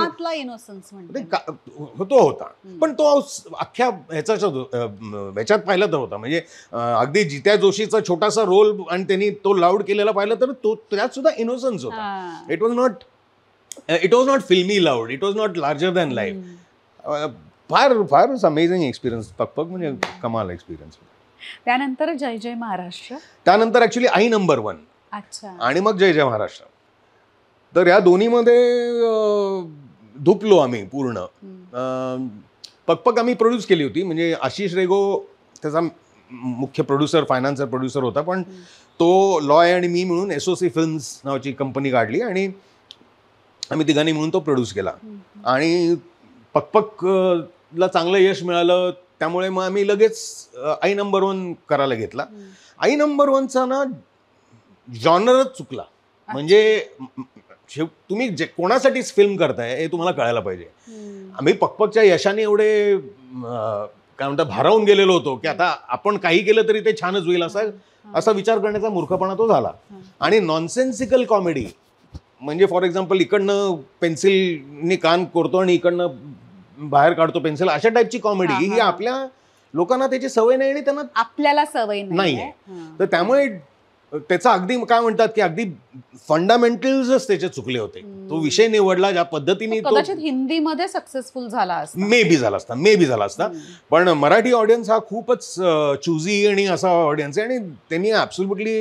होता पण तो अख्ख्या ह्याच्यात पाहिला तर होता, म्हणजे अगदी जित्या जोशीचा छोटासा रोल आणि त्यांनी तो लाऊड केलेला पाहिला तर तो त्यात सुद्धा इनोसन्स होता. It was not filmy loud, it was not larger than life. फार अमेझिंग एक्सपिरियन्स. पकपक म्हणजे कमाल एक्सपिरियन्स. त्यानंतर जय जय महाराष्ट्र, त्यानंतर ऍक्च्युली आई नंबर 1, आणि मग जय जय महाराष्ट्र. तर या दोन्हीमध्ये धुपलो आम्ही पूर्ण. पकपक आम्ही प्रोड्यूस केली होती, म्हणजे आशिष रेगो त्याचा मुख्य प्रोड्युसर, फायनान्सर प्रोड्युसर होता, पण तो लॉय आणि मी मिळून SOC फिल्म्स नावाची कंपनी काढली आणि आम्ही तिघांनी मिळून तो प्रोड्यूस केला. आणि पकपकला चांगलं यश मिळालं, त्यामुळे मग आम्ही लगेच आई नंबर 1 करायला घेतला. आई नंबर 1चा ना जॉनरच चुकला. म्हणजे तुम्ही जे कोणासाठीच फिल्म करताय हे तुम्हाला कळायला पाहिजे. आम्ही पकपकच्या यशाने एवढे काय म्हणतात भारावून गेलेलो होतो की आता आपण काही केलं तरी ते छानच होईल असा विचार करण्याचा मूर्खपणा तो झाला. आणि नॉनसेन्सिकल कॉमेडी, म्हणजे फॉर एक्झाम्पल इकडनं पेन्सिलनी कान कोरतो आणि इकडनं बाहेर काढतो पेन्सिल, अशा टाईपची कॉमेडी ही आपल्या लोकांना त्याची सवय नाही आणि त्यांना आपल्याला सवय नाहीये. तर त्यामुळे त्याचा अगदी काय म्हणतात की अगदी फंडामेंटल्सच त्याचे चुकले होते. तो विषय निवडला ज्या पद्धतीने, तो कदाचित हिंदीमध्ये सक्सेसफुल झाला असता, मे बी झाला असता. पण मराठी ऑडियन्स हा खूपच चुझी आणि असा ऑडियन्स आहे, आणि त्यांनी ऍब्सोल्युटली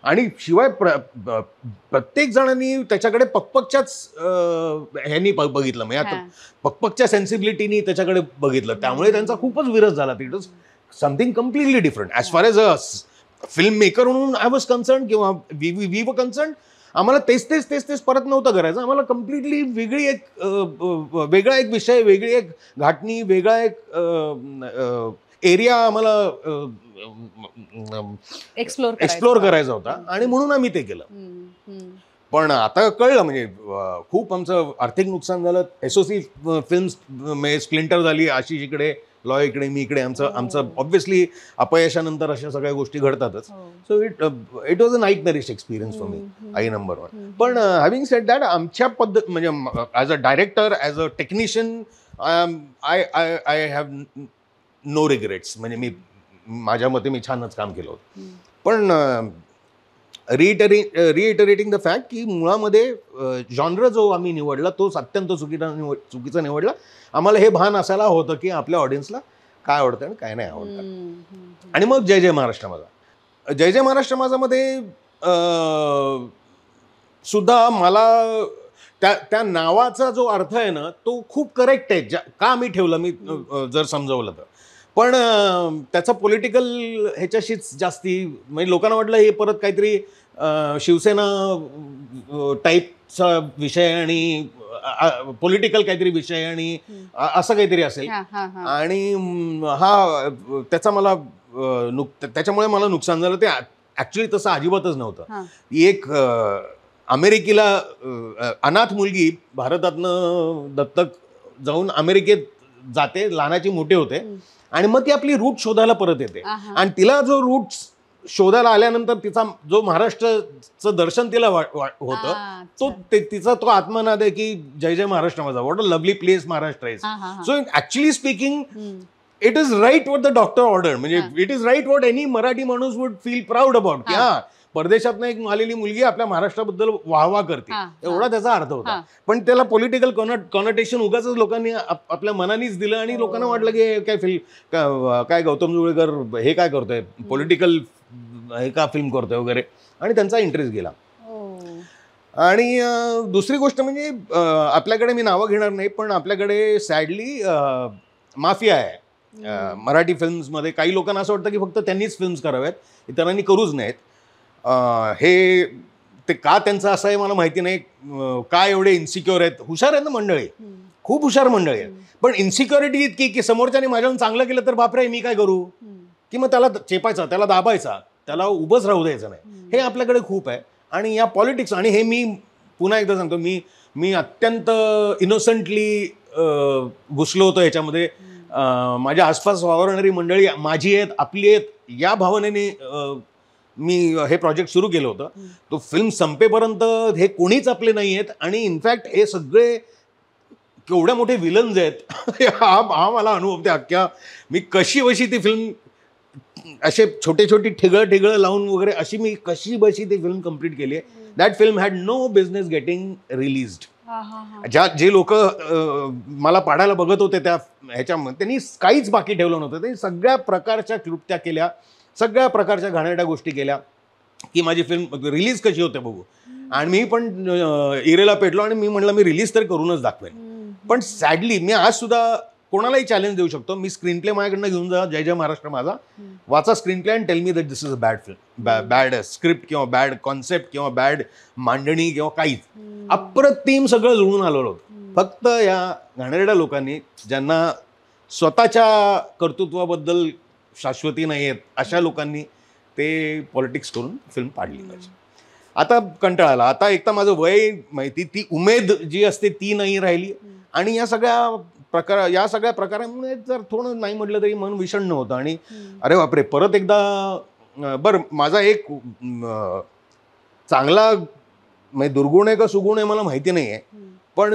आणि शिवाय प्रत्येक जणांनी त्याच्याकडे पकपकच्याच ह्यांनी बघितलं, म्हणजे आता पकपकच्या सेन्सिबिलिटीनी त्याच्याकडे बघितलं, त्यामुळे त्यांचा खूपच विरोध झाला. It was something completely different as far as a film maker म्हणून आय वॉज कन्सर्न किंवा वी वर कन्सर्न. आम्हाला तेच परत नव्हतं करायचं. आम्हाला कम्प्लिटली वेगळा एक विषय, वेगळी एक घाटणी, वेगळा एक एरिया आम्हाला एक्सप्लोर करायचा होता आणि म्हणून आम्ही ते केलं. पण आता कळलं, म्हणजे खूप आमचं आर्थिक नुकसान झालं. SOC फिल्म्स स्प्लिंटर झाली, आशिष इकडे, लॉय इकडे, मी इकडे. आमचं ऑब्व्हियसली अपयशानंतर अशा सगळ्या गोष्टी घडतातच. So it was a nightmarish experience for me, I number 1. पण हॅव्हिंग सेड दॅट, आमच्या पद्धत म्हणजे as a director, as a technician, I have no regrets. म्हणजे माझ्या मते मी छानच काम केलं होतं. पण रिइटरेटिंग द फॅक्ट की मुळामध्ये जॉनर जो आम्ही निवडला तो अत्यंत चुकीचा निवडला. आम्हाला हे भान असायला होतं की आपल्या ऑडियन्सला काय आवडतं आणि काय नाही आवडतं. आणि मग जय जय महाराष्ट्र माझा. जय जय महाराष्ट्र माझामध्ये सुद्धा मला त्या नावाचा जो अर्थ आहे ना तो खूप करेक्ट आहे. का मी ठेवलं, मी जर समजवलं तर. पण त्याचं पॉलिटिकल ह्याच्याशीच जास्ती, म्हणजे लोकांना वाटलं हे परत काहीतरी शिवसेना टाईपचा विषय आणि पॉलिटिकल काहीतरी विषय आणि असं काहीतरी असेल. आणि त्याच्यामुळे मला नुकसान झालं. ते ऍक्च्युली तसं अजिबातच नव्हतं. एक अमेरिकेला अनाथ मुलगी भारतातनं दत्तक जाऊन अमेरिकेत जाते, लहानाची मोठे होते आणि मग ती आपली रूट शोधायला परत येते. आणि तिला जो रूट शोधायला आल्यानंतर तिचा जो महाराष्ट्राचं दर्शन तिला होतं, तो तिचा तो आत्मनाद आहे की जय जय महाराष्ट्र माझा, what a lovely place Maharashtra is. So actually speaking it is right what the doctor order. म्हणजे it is right what any Marathi माणूस वुड फील प्राऊड अबाउट की हा परदेशातनं एक आलेली मुलगी आपल्या महाराष्ट्राबद्दल वाहवा करते, एवढा त्याचा अर्थ होता. पण त्याला पॉलिटिकल कॉनोटेशन उगाच लोकांनी आपल्या मनानेच दिलं आणि लोकांना वाटलं की काय गौतम जुळेकर हे काय करतोय, पॉलिटिकल हे का फिल्म करतोय वगैरे, आणि त्यांचा इंटरेस्ट गेला. आणि दुसरी गोष्ट म्हणजे आपल्याकडे, मी नावं घेणार नाही, पण आपल्याकडे सॅडली माफिया आहे मराठी फिल्म्समध्ये. काही लोकांना असं वाटतं की फक्त त्यांनीच फिल्म्स कराव्यात, इतरांनी करूच नाहीत. हे ते का त्यांचं असं आहे मला माहिती नाही. काय एवढे इन्सिक्युअर आहेत. हुशार आहेत ना मंडळी, खूप हुशार मंडळी आहेत, पण इन्सिक्युरिटी इतकी की समोरच्याने माझ्याहून चांगलं केलं तर बापरे मी काय करू, की मग त्याला चेपायचा, त्याला दाबायचा, त्याला उभंच राहू द्यायचं नाही. हे आपल्याकडे खूप आहे. आणि या पॉलिटिक्स, आणि हे मी पुन्हा एकदा सांगतो, मी अत्यंत इनोसंटली घुसलो होतो ह्याच्यामध्ये. माझ्या आसपास वावरणारी मंडळी माझी आहेत, आपली आहेत, या भावनेने मी हे प्रोजेक्ट सुरू केलं होतं. तो फिल्म संपेपर्यंत हे कोणीच आपले नाही आहेत. आणि इनफॅक्ट हे सगळे केवढ्या मोठे विलन्स आहेत हा मला अनुभव. त्या अख्ख्या मी कशी बशी ती फिल्म, असे छोटे ठिगळं लावून वगैरे अशी मी कशी बशी ती फिल्म कम्प्लीट केली आहे. That film had no business getting released. जे लोक मला पाडायला बघत होते त्या ह्याच्यामध्ये, त्यांनी काहीच बाकी ठेवलं नव्हतं. त्यांनी सगळ्या प्रकारच्या क्लृप्त्या केल्या, सगळ्या प्रकारच्या घाणेरड्या गोष्टी केल्या की माझी फिल्म रिलीज कशी होते बघू. आणि मी पण इरेला पेटलो आणि मी म्हटलं मी रिलीज तर करूनच दाखवेन. पण सॅडली मी आज सुद्धा कोणालाही चॅलेंज देऊ शकतो. मी स्क्रीन प्ले माझ्याकडनं घेऊन जा, जय जय महाराष्ट्र माझा, वाचा screen play and tell me that this is a bad film, bad script किंवा बॅड कॉन्सेप्ट किंवा बॅड मांडणी किंवा काहीच. अप्रतिम सगळं जुळून आलेलं होतं. फक्त या घाणेरड्या लोकांनी, ज्यांना स्वतःच्या कर्तृत्वाबद्दल शाश्वती नाही आहेत, अशा लोकांनी ते पॉलिटिक्स करून फिल्म पाडली पाहिजे. आता कंटाळा आला. आता एक तर माझं वय माहिती, ती उमेद जी असते ती नाही राहिली. आणि या सगळ्या प्रकारामुळे जर थोडं नाही म्हटलं तरी मन विषण्ण होतं. आणि अरे बापरे, परत एकदा बरं, माझा एक चांगला म्हणजे दुर्गुण आहे का सुगुण आहे मला माहिती नाही आहे, पण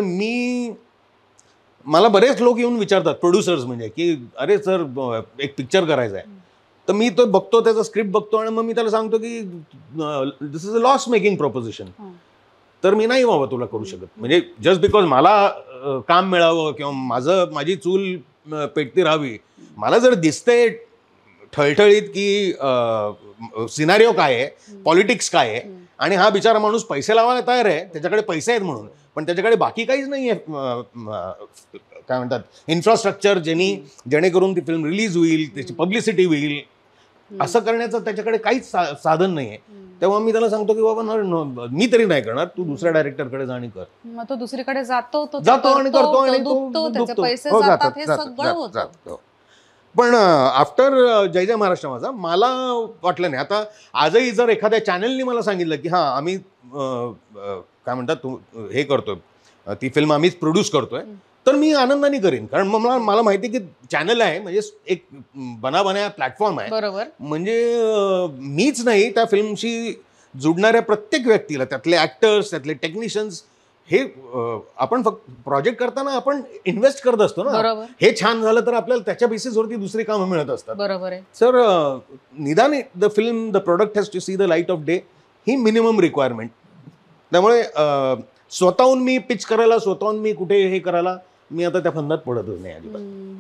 मला बरेच लोक येऊन विचारतात, प्रोड्युसर्स म्हणजे, की अरे सर एक पिक्चर करायचा आहे. तर मी तो बघतो, त्याचा स्क्रिप्ट बघतो आणि मग मी त्याला सांगतो की this is a loss making proposition. तर मी नाही बाबा तुला करू शकत. म्हणजे जस्ट बिकॉज मला काम मिळावं किंवा माझी चूल पेटती राहावी, मला जर दिसतंय ठळठळीत की सिनारिओ काय आहे, पॉलिटिक्स काय आहे, आणि हा बिचारा माणूस पैसे लावायला तयार आहे, त्याच्याकडे पैसे आहेत म्हणून, पण त्याच्याकडे बाकी काहीच नाही आहे, काय म्हणतात, इन्फ्रास्ट्रक्चर जेणेकरून ती फिल्म रिलीज होईल, त्याची पब्लिसिटी होईल, असं करण्याचं त्याच्याकडे काहीच साधन नाही आहे. तेव्हा मी त्याला सांगतो की बाबा मी तरी नाही करणार, तू दुसऱ्या डायरेक्टरकडे जा आणि कर. मग तो दुसरीकडे जातो आणि करतो आणि त्याचे पैसे जातात, हे सगळं होतं. पण आफ्टर जय जय महाराष्ट्र माझा मला वाटलं नाही. आता आजही जर एखाद्या चॅनलनी मला सांगितलं की हां आम्ही काय म्हणतात तू हे करतोय, ती फिल्म आम्हीच प्रोड्यूस करतोय, तर मी आनंदाने करीन. कारण मला माहिती की चॅनल आहे म्हणजे एक बनाया प्लॅटफॉर्म आहे. बरोबर. म्हणजे मीच नाही, त्या फिल्मशी जुडणाऱ्या प्रत्येक व्यक्तीला, त्यातले ऍक्टर्स, त्यातले टेक्निशियन्स, हे आपण फक्त प्रोजेक्ट करताना आपण इन्व्हेस्ट करत असतो ना. हे छान झालं तर आपल्याला त्याच्या बेसिसवरती दुसरी कामं मिळत असतात. बरोबर आहे सर. निदान the film, the product has to see the light of day, ही मिनिमम रिक्वायरमेंट. त्यामुळे स्वतःहून मी पिच करायला, स्वतःहून मी कुठे हे करायला, मी आता त्या फंदात पडतच नाही अजिबात.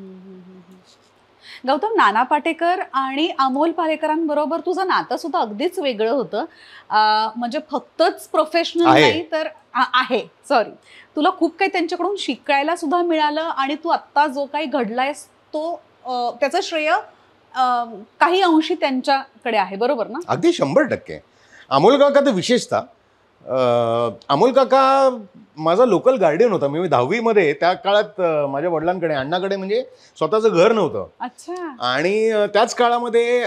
गौतम, नाना पाटेकर आणि अमोल पालेकरांबरोबर तुझं नातं सुद्धा अगदीच वेगळं होतं. म्हणजे फक्तच प्रोफेशनल नाही तर आहे, सॉरी, तुला खूप काही त्यांच्याकडून शिकायला सुद्धा मिळालं, आणि तू आत्ता जो काही घडलायस तो त्याचं श्रेय काही अंशी त्यांच्याकडे आहे, बरोबर ना? अगदी 100%. अमोल काका तर विशेषतः, अमोल काका माझा लोकल गार्डियन होता. मी 10वी मध्ये, त्या काळात माझ्या वडिलांकडे, अण्णाकडे म्हणजे स्वतःचं घर नव्हतं. अच्छा. आणि त्याच काळामध्ये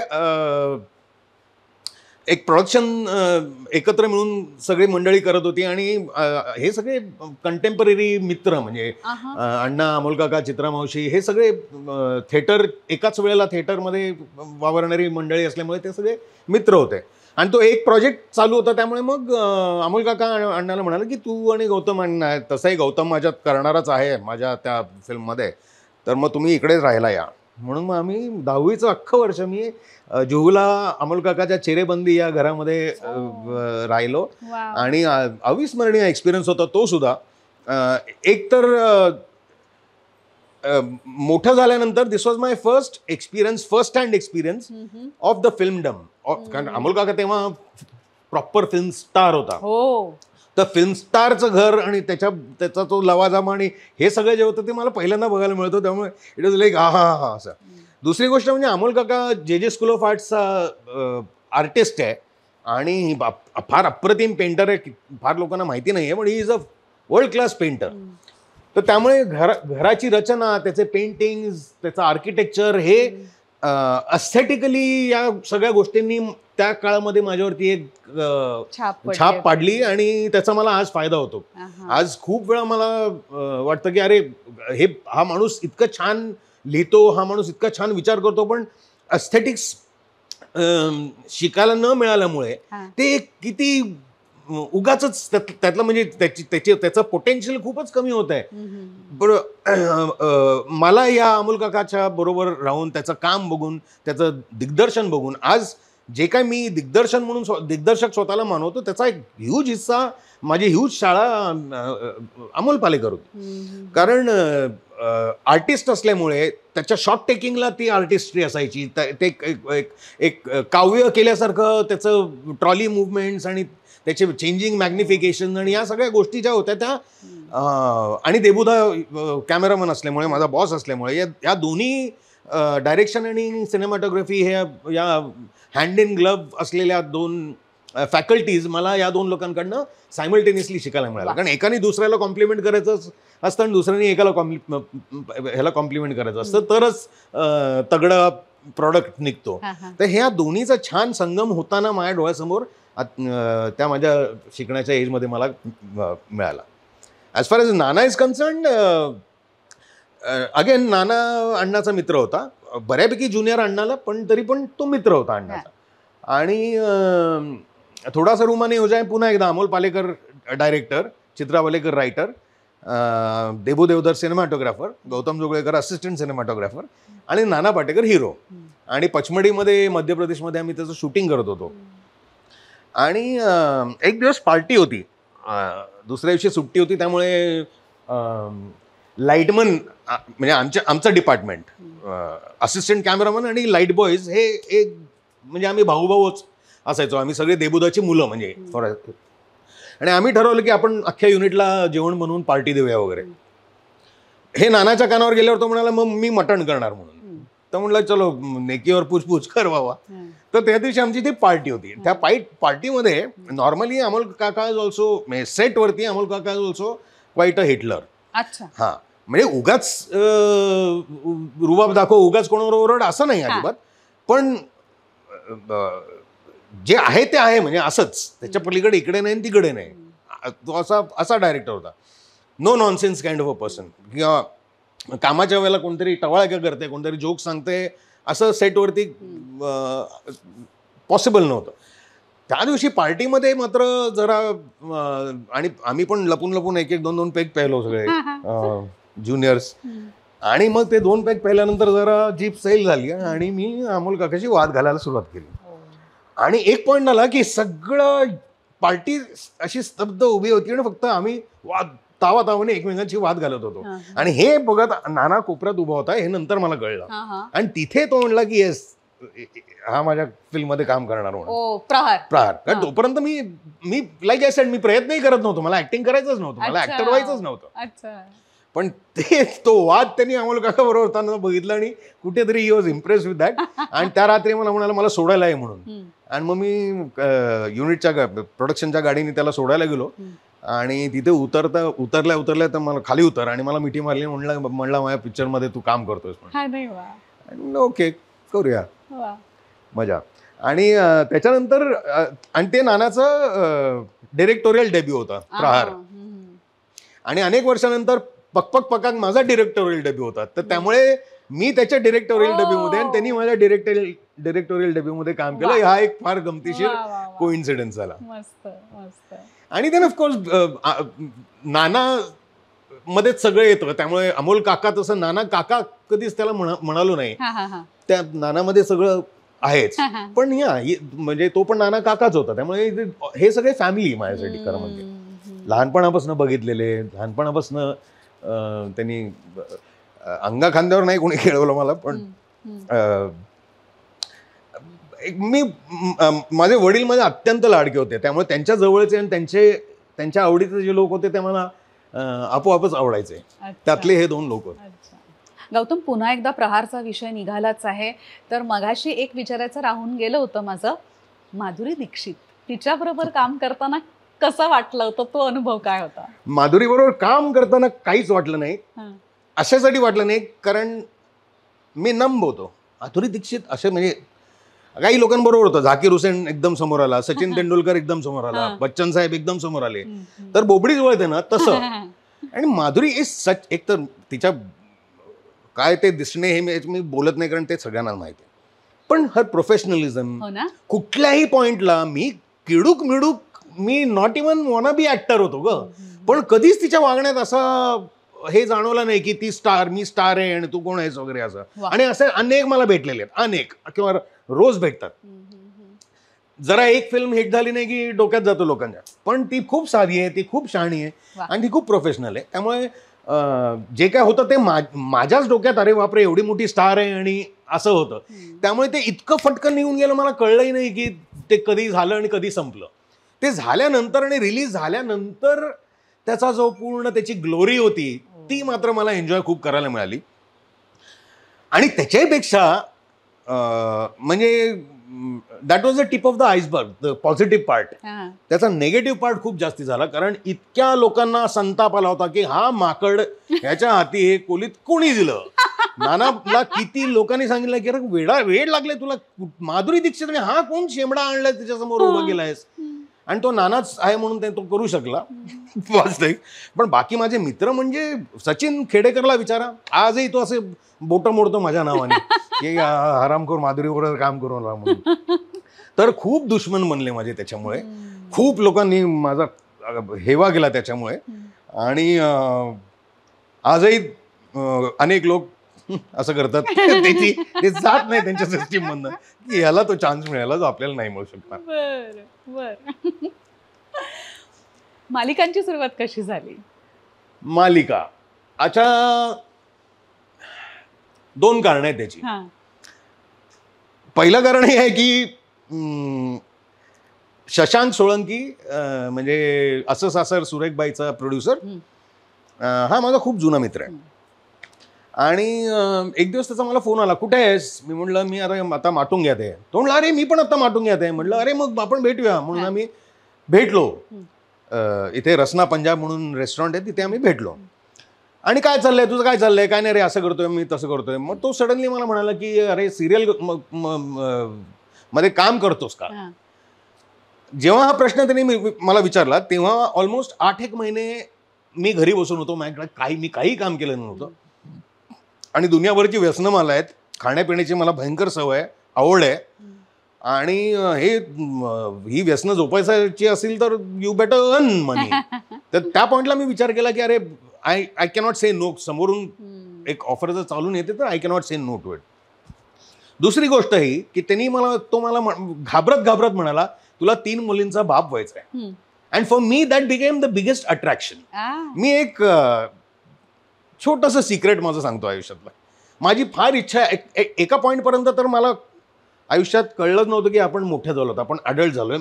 एक प्रोडक्शन एकत्र मिळून सगळी मंडळी करत होती, आणि हे सगळे कंटेम्पररी मित्र म्हणजे अण्णा, अमोल काका, चित्रा मावशी, हे सगळे थिएटर, एकाच वेळेला थिएटरमध्ये वावरणारी मंडळी असल्यामुळे ते सगळे मित्र होते. आणि तो एक प्रोजेक्ट चालू होता, त्यामुळे मग अमोल काका अण्णाला म्हणाले की तू आणि गौतम अण्णा, तसाही गौतम माझ्यात करणारच आहे माझ्या त्या फिल्ममध्ये, तर मग तुम्ही इकडेच राहायला या. म्हणून मग आम्ही 10वीचं अख्खं वर्ष मी जुहूला अमोल काकाच्या चेरेबंदी या घरामध्ये राहिलो. आणि अविस्मरणीय एक्सपिरियन्स होता तो सुद्धा. एक तर मोठं झाल्यानंतर this was my first hand experience of the filmdom. कारण अमोल काका तेव्हा प्रॉपर फिल्म स्टार होता. तर फिल्म स्टारचं घर आणि त्याचा तो लवाजमा आणि हे सगळं जे होतं ते मला पहिल्यांदा बघायला मिळतं. त्यामुळे इट वॉज लाईक हा असं. दुसरी गोष्ट म्हणजे अमोल काका जे स्कूल ऑफ आर्ट्सचा आर्टिस्ट आहे, आणि फार अप्रतिम पेंटर आहे. फार लोकांना माहिती नाही आहे, पण he is a world class painter. तर त्यामुळे घराची रचना, त्याचे पेंटिंग्स, त्याचं आर्किटेक्चर, हे अस्थेटिकली या सगळ्या गोष्टींनी त्या काळामध्ये माझ्यावरती एक छाप पाडली, आणि त्याचा मला आज फायदा होतो. आज खूप वेळा मला वाटतं की अरे हा माणूस इतकं छान लिहितो, हा माणूस इतका छान विचार करतो, पण अस्थेटिक्स शिकायला न मिळाल्यामुळे ते किती उगाच त्यातलं म्हणजे त्याचं पोटेन्शियल खूपच कमी होत आहे. बरं, मला या अमोल काकाच्या बरोबर राहून, त्याचं काम बघून, त्याचं दिग्दर्शन बघून, आज जे काय मी दिग्दर्शन म्हणून दिग्दर्शक स्वतःला मानवतो, त्याचा एक ह्यूज हिस्सा, माझी ह्यूज शाळा अमोल पालेकर होती. कारण आर्टिस्ट असल्यामुळे त्याच्या शॉट टेकिंगला ती आर्टिस्ट्री असायची. ते एक काव्य केल्यासारखं त्याचं ट्रॉली मुवमेंट्स आणि त्याचे चेंजिंग मॅग्निफिकेशन आणि या सगळ्या गोष्टी ज्या होत्या त्या, आणि देबुदा कॅमेरामन असल्यामुळे, माझा बॉस असल्यामुळे, या दोन्ही डायरेक्शन आणि सिनेमॅटोग्राफी हे या हँड इन ग्लव्ह असलेल्या दोन फॅकल्टीज मला या दोन लोकांकडनं सायमल्टेनियसली शिकायला मिळालं. कारण एकाने दुसऱ्याला कॉम्प्लिमेंट करायचं असतं आणि दुसऱ्याने एकाला ह्याला कॉम्प्लिमेंट करायचं असतं, तरच तगडा प्रॉडक्ट निघतो. तर ह्या दोन्हीचा छान संगम होताना माझ्या डोळ्यासमोर त्या माझ्या शिकण्याच्या एजमध्ये मला मिळाला. As far as Nana is concerned, again Nana अण्णाचा मित्र होता, बऱ्यापैकी ज्युनियर अण्णाला, पण तरी पण तो मित्र होता अण्णाचा. आणि थोडासा रुमाने हो जाए, पुन्हा एकदा Amol Palekar director, Chitra Palekar writer, Debu Deodhar cinematographer, Gautam Joglekar assistant cinematographer, आणि नाना पाटेकर हिरो. आणि पचमढीमध्ये मध्य प्रदेशमध्ये आम्ही त्याचं शूटिंग करत होतो. आणि एक दिवस पार्टी होती, दुसऱ्या दिवशी सुट्टी होती, त्यामुळे लाईटमन म्हणजे आमचं डिपार्टमेंट असिस्टंट कॅमेरामन आणि लाईट बॉयज हे एक म्हणजे आम्ही भाऊच असायचो. आम्ही सगळे देबुदाची मुलं म्हणजे आणि आम्ही ठरवलं की आपण अख्ख्या युनिटला जेवण बनवून पार्टी देऊया वगैरे. हे नानाच्या कानावर गेल्यावर तो म्हणाला मग मी मटण करणार म्हणून. तर म्हणलं चलो नेकीवर पूछ कर बाबा. तर त्या दिवशी आमची ती पार्टी होती. त्या पार्टीमध्ये नॉर्मली अमोल काका इज ऑल्सो सेटवरती अमोल काका is also quite a Hitler. अच्छा. हा म्हणजे उगाच रुबाब दाखव, उगाच कोणावर ओरड असं नाही अजिबात. पण जे आहे ते आहे म्हणजे असंच, त्याच्या पलीकडे इकडे नाही तिकडे नाही. तो असा डायरेक्टर होता. No nonsense kind of a person. किंवा कामाच्या वेळेला कोणतरी टवाळक्या करते, कोणतरी जोक सांगते, असं सेटवरती पॉसिबल नव्हतं. त्या दिवशी पार्टीमध्ये मात्र जरा आणि आम्ही पण लपून लपून एक एक 2-2 पेग प्यायलो सगळे ज्युनियर्स. आणि मग ते 2 पेग प्यायल्यानंतर जरा जीप सैल झाली आणि मी अमोल काकाशी वाद घालायला सुरुवात केली. आणि एक पॉईंट आला की सगळं पार्टी अशी स्तब्ध उभी होती आणि फक्त आम्ही तावाने एकमेकांची वाद घालत होतो. आणि हे बघत नाना कोपऱ्यात उभा होता. हे नंतर मला कळलं. आणि तिथे तो म्हणला की येस हा माझ्या फिल्म मध्ये काम करणार म्हणून. प्रहार. कारण तोपर्यंत मी लाईक आय सेड मी प्रयत्नही करत नव्हतो. मला ऍक्टिंग करायचंच नव्हतं, मला ऍक्टर व्हायचंच नव्हतं. पण तो वाद त्यांनी अमोल काका बरोबर होताना बघितला आणि कुठेतरी he was impress with that. आणि त्या रात्री मला म्हणाला मला सोडायला आहे म्हणून. आणि मग मी युनिटच्या प्रोडक्शनच्या गाडीने त्याला सोडायला गेलो. आणि तिथे उतरल्या तर मला खाली उतर आणि मला मिठी मारली. म्हणला माझ्या पिक्चरमध्ये तू काम करतोयस म्हणून. ओके करूया, मजा. आणि त्याच्यानंतर आणि ते नानाचं डिरेक्टोरियल डेब्यू होता प्रहार. आणि अनेक वर्षानंतर पकपक पकाक माझा डिरेक्टोरियल डेब्यू होता. तर त्यामुळे मी त्याच्या डिरेक्टोरियल डेब्यूमध्ये आणि त्यांनी माझ्या डिरेक्टोरियल डेब्यूमध्ये काम केलं. हा एक फार गमतीशीर कोइन्सिडन्स झाला. आणि देन ऑफकोर्स नाना मध्येच सगळं येतं. त्यामुळे अमोल काका तसं नाना काका कधीच त्याला म्हणालो नाही. त्या नानामध्ये सगळं आहेच. पण म्हणजे तो पण नाना काकाच होता. त्यामुळे हे सगळे फॅमिली माझ्यासाठी खरं म्हणजे. लहानपणापासून बघितलेले, लहानपणापासून त्यांनी अंगा खांद्यावर नाही कोणी खेळवलं मला. पण माझे वडील माझे अत्यंत लाडके होते. त्यामुळे त्यांच्या जवळचे आणि त्यांच्या आवडीचे जे लोक होते ते मला आपोआपच आवडायचे. त्यातले हे 2 लोक. गौतम, पुन्हा एकदा प्रहारचा विषय निघालाच आहे. तर मगाशी एक विचारायचं राहून गेलं होतं माझं. माधुरी दीक्षित, तिच्याबरोबर काम करताना कसं वाटलं होतं? तो अनुभव काय होता? माधुरी बरोबर काम करताना काहीच वाटलं नाही. अशासाठी वाटलं नाही कारण मी नंब होतो. माधुरी दीक्षित असे म्हणजे काही लोकांबरोबर होतं. झाकीर हुसेन एकदम समोर आला, सचिन तेंडुलकर एकदम समोर आला, बच्चन साहेब एकदम समोर आले. तर बोबडी वळते ना तसं. आणि माधुरी इज सच, एक तर तिच्या काय ते दिसणे हे मी बोलत नाही कारण ते सगळ्यांना माहिती आहे. पण हर प्रोफेशनलिझम कुठल्याही पॉइंटला मी किडूक मिडूक मी not even wanna be actor होतो ग. पण कधीच तिच्या वागण्यात असं हे जाणवलं नाही की ती स्टार, मी स्टार आहे आणि तू कोण आहेस वगैरे असं. आणि असे अनेक मला भेटलेले आहेत, अनेक किंवा रोज भेटतात. जरा एक फिल्म हिट झाली नाही की डोक्यात जातो लोकांच्या. पण ती खूप साधी आहे, ती खूप शहाणी आहे आणि ती खूप प्रोफेशनल आहे. त्यामुळे जे काय होतं ते माझ्याच डोक्यात अरे बापरे एवढी मोठी स्टार आहे आणि असं होतं. त्यामुळे ते इतकं फटकन निघून गेलं मला कळलंही नाही की ते कधी झालं आणि कधी संपलं. ते झाल्यानंतर आणि रिलीज झाल्यानंतर त्याचा जो पूर्ण त्याची ग्लोरी होती ती मात्र मला एन्जॉय खूप करायला मिळाली. आणि त्याच्यापेक्षा म्हणजे that was the tip of the iceberg, the positive part. त्याचा नेगेटिव्ह पार्ट खूप जास्ती झाला कारण इतक्या लोकांना संताप आला होता की हा माकड ह्याच्या हाती हे कोलीत कोणी दिलं. नानाला किती लोकांनी सांगितलं की अरे वेड लागले तुला, माधुरी दीक्षित हा कोण शेंबडा आणलाय त्याच्यासमोर उभं केलायस. आणि तो नानाच आहे म्हणून तो करू शकला वास्तविक. पण बाकी माझे मित्र म्हणजे सचिन खेडेकरला विचारा, आजही तो असे बोट मोडतो माझ्या नावाने की हरामखोर माधुरी बरोबर काम करून राहा म्हणून. तर खूप दुश्मन बनले माझे त्याच्यामुळे. खूप लोकांनी माझा हेवा केला त्याच्यामुळे. आणि आजही अनेक लोक असं करतात ते जात नाही त्यांच्या सिस्टीम मधनं की ह्याला तो चान्स मिळाला जो आपल्याला नाही मिळू शकणार. मालिकांची सुरुवात कशी झाली? मालिका अच्छा, 2 कारण आहेत त्याची. पहिलं कारण हे आहे की शशांक सोळंकी म्हणजे असं सासर सुरेखबाईचा प्रोड्युसर, हा माझा खूप जुना मित्र आहे. आणि एक दिवस त्याचा मला फोन आला, कुठे आहेस? मी म्हटलं मी आता माटुंग्यात आहे. तो म्हणला अरे मी पण आता माटुंग्यात आहे. म्हटलं अरे मग आपण भेटूया. म्हणून आम्ही भेटलो. इथे रसना पंजाब म्हणून रेस्टॉरंट आहे, तिथे आम्ही भेटलो. आणि काय चाललंय तुझं, काय चाललंय? काय नाही रे, असं करतोय मी, तसं करतोय. मग तो सडनली मला म्हणाला की अरे सिरियल मध्ये काम करतोस का? जेव्हा हा प्रश्न त्यांनी मला विचारला तेव्हा ऑलमोस्ट 8-1 महिने मी घरी बसून होतो. माझ्याकडे मी काही काम केलं नव्हतं आणि दुनियाभरची व्यसनं मला आहेत. खाण्यापिण्याची मला भयंकर सवय, आवड आहे. आणि ही व्यसनं जोपासायची असेल तर यू बेटर अर्न मनी. तर त्या पॉइंटला मी विचार केला की अरे आय कॅनॉट से नो. समोरून एक ऑफर जर चालून येते तर I cannot say no to it. दुसरी गोष्ट ही की त्यांनी मला घाबरत म्हणाला तुला 3 मुलींचा बाप व्हायचा आहे. And for me that became the biggest attraction. मी एक छोटंसं सिक्रेट माझं सांगतो आयुष्यातलं. माझी फार इच्छा एका पॉईंट पर्यंत तर मला आयुष्यात कळलंच नव्हतं की आपण मोठे झालो, आपण अडल्ट झालोय.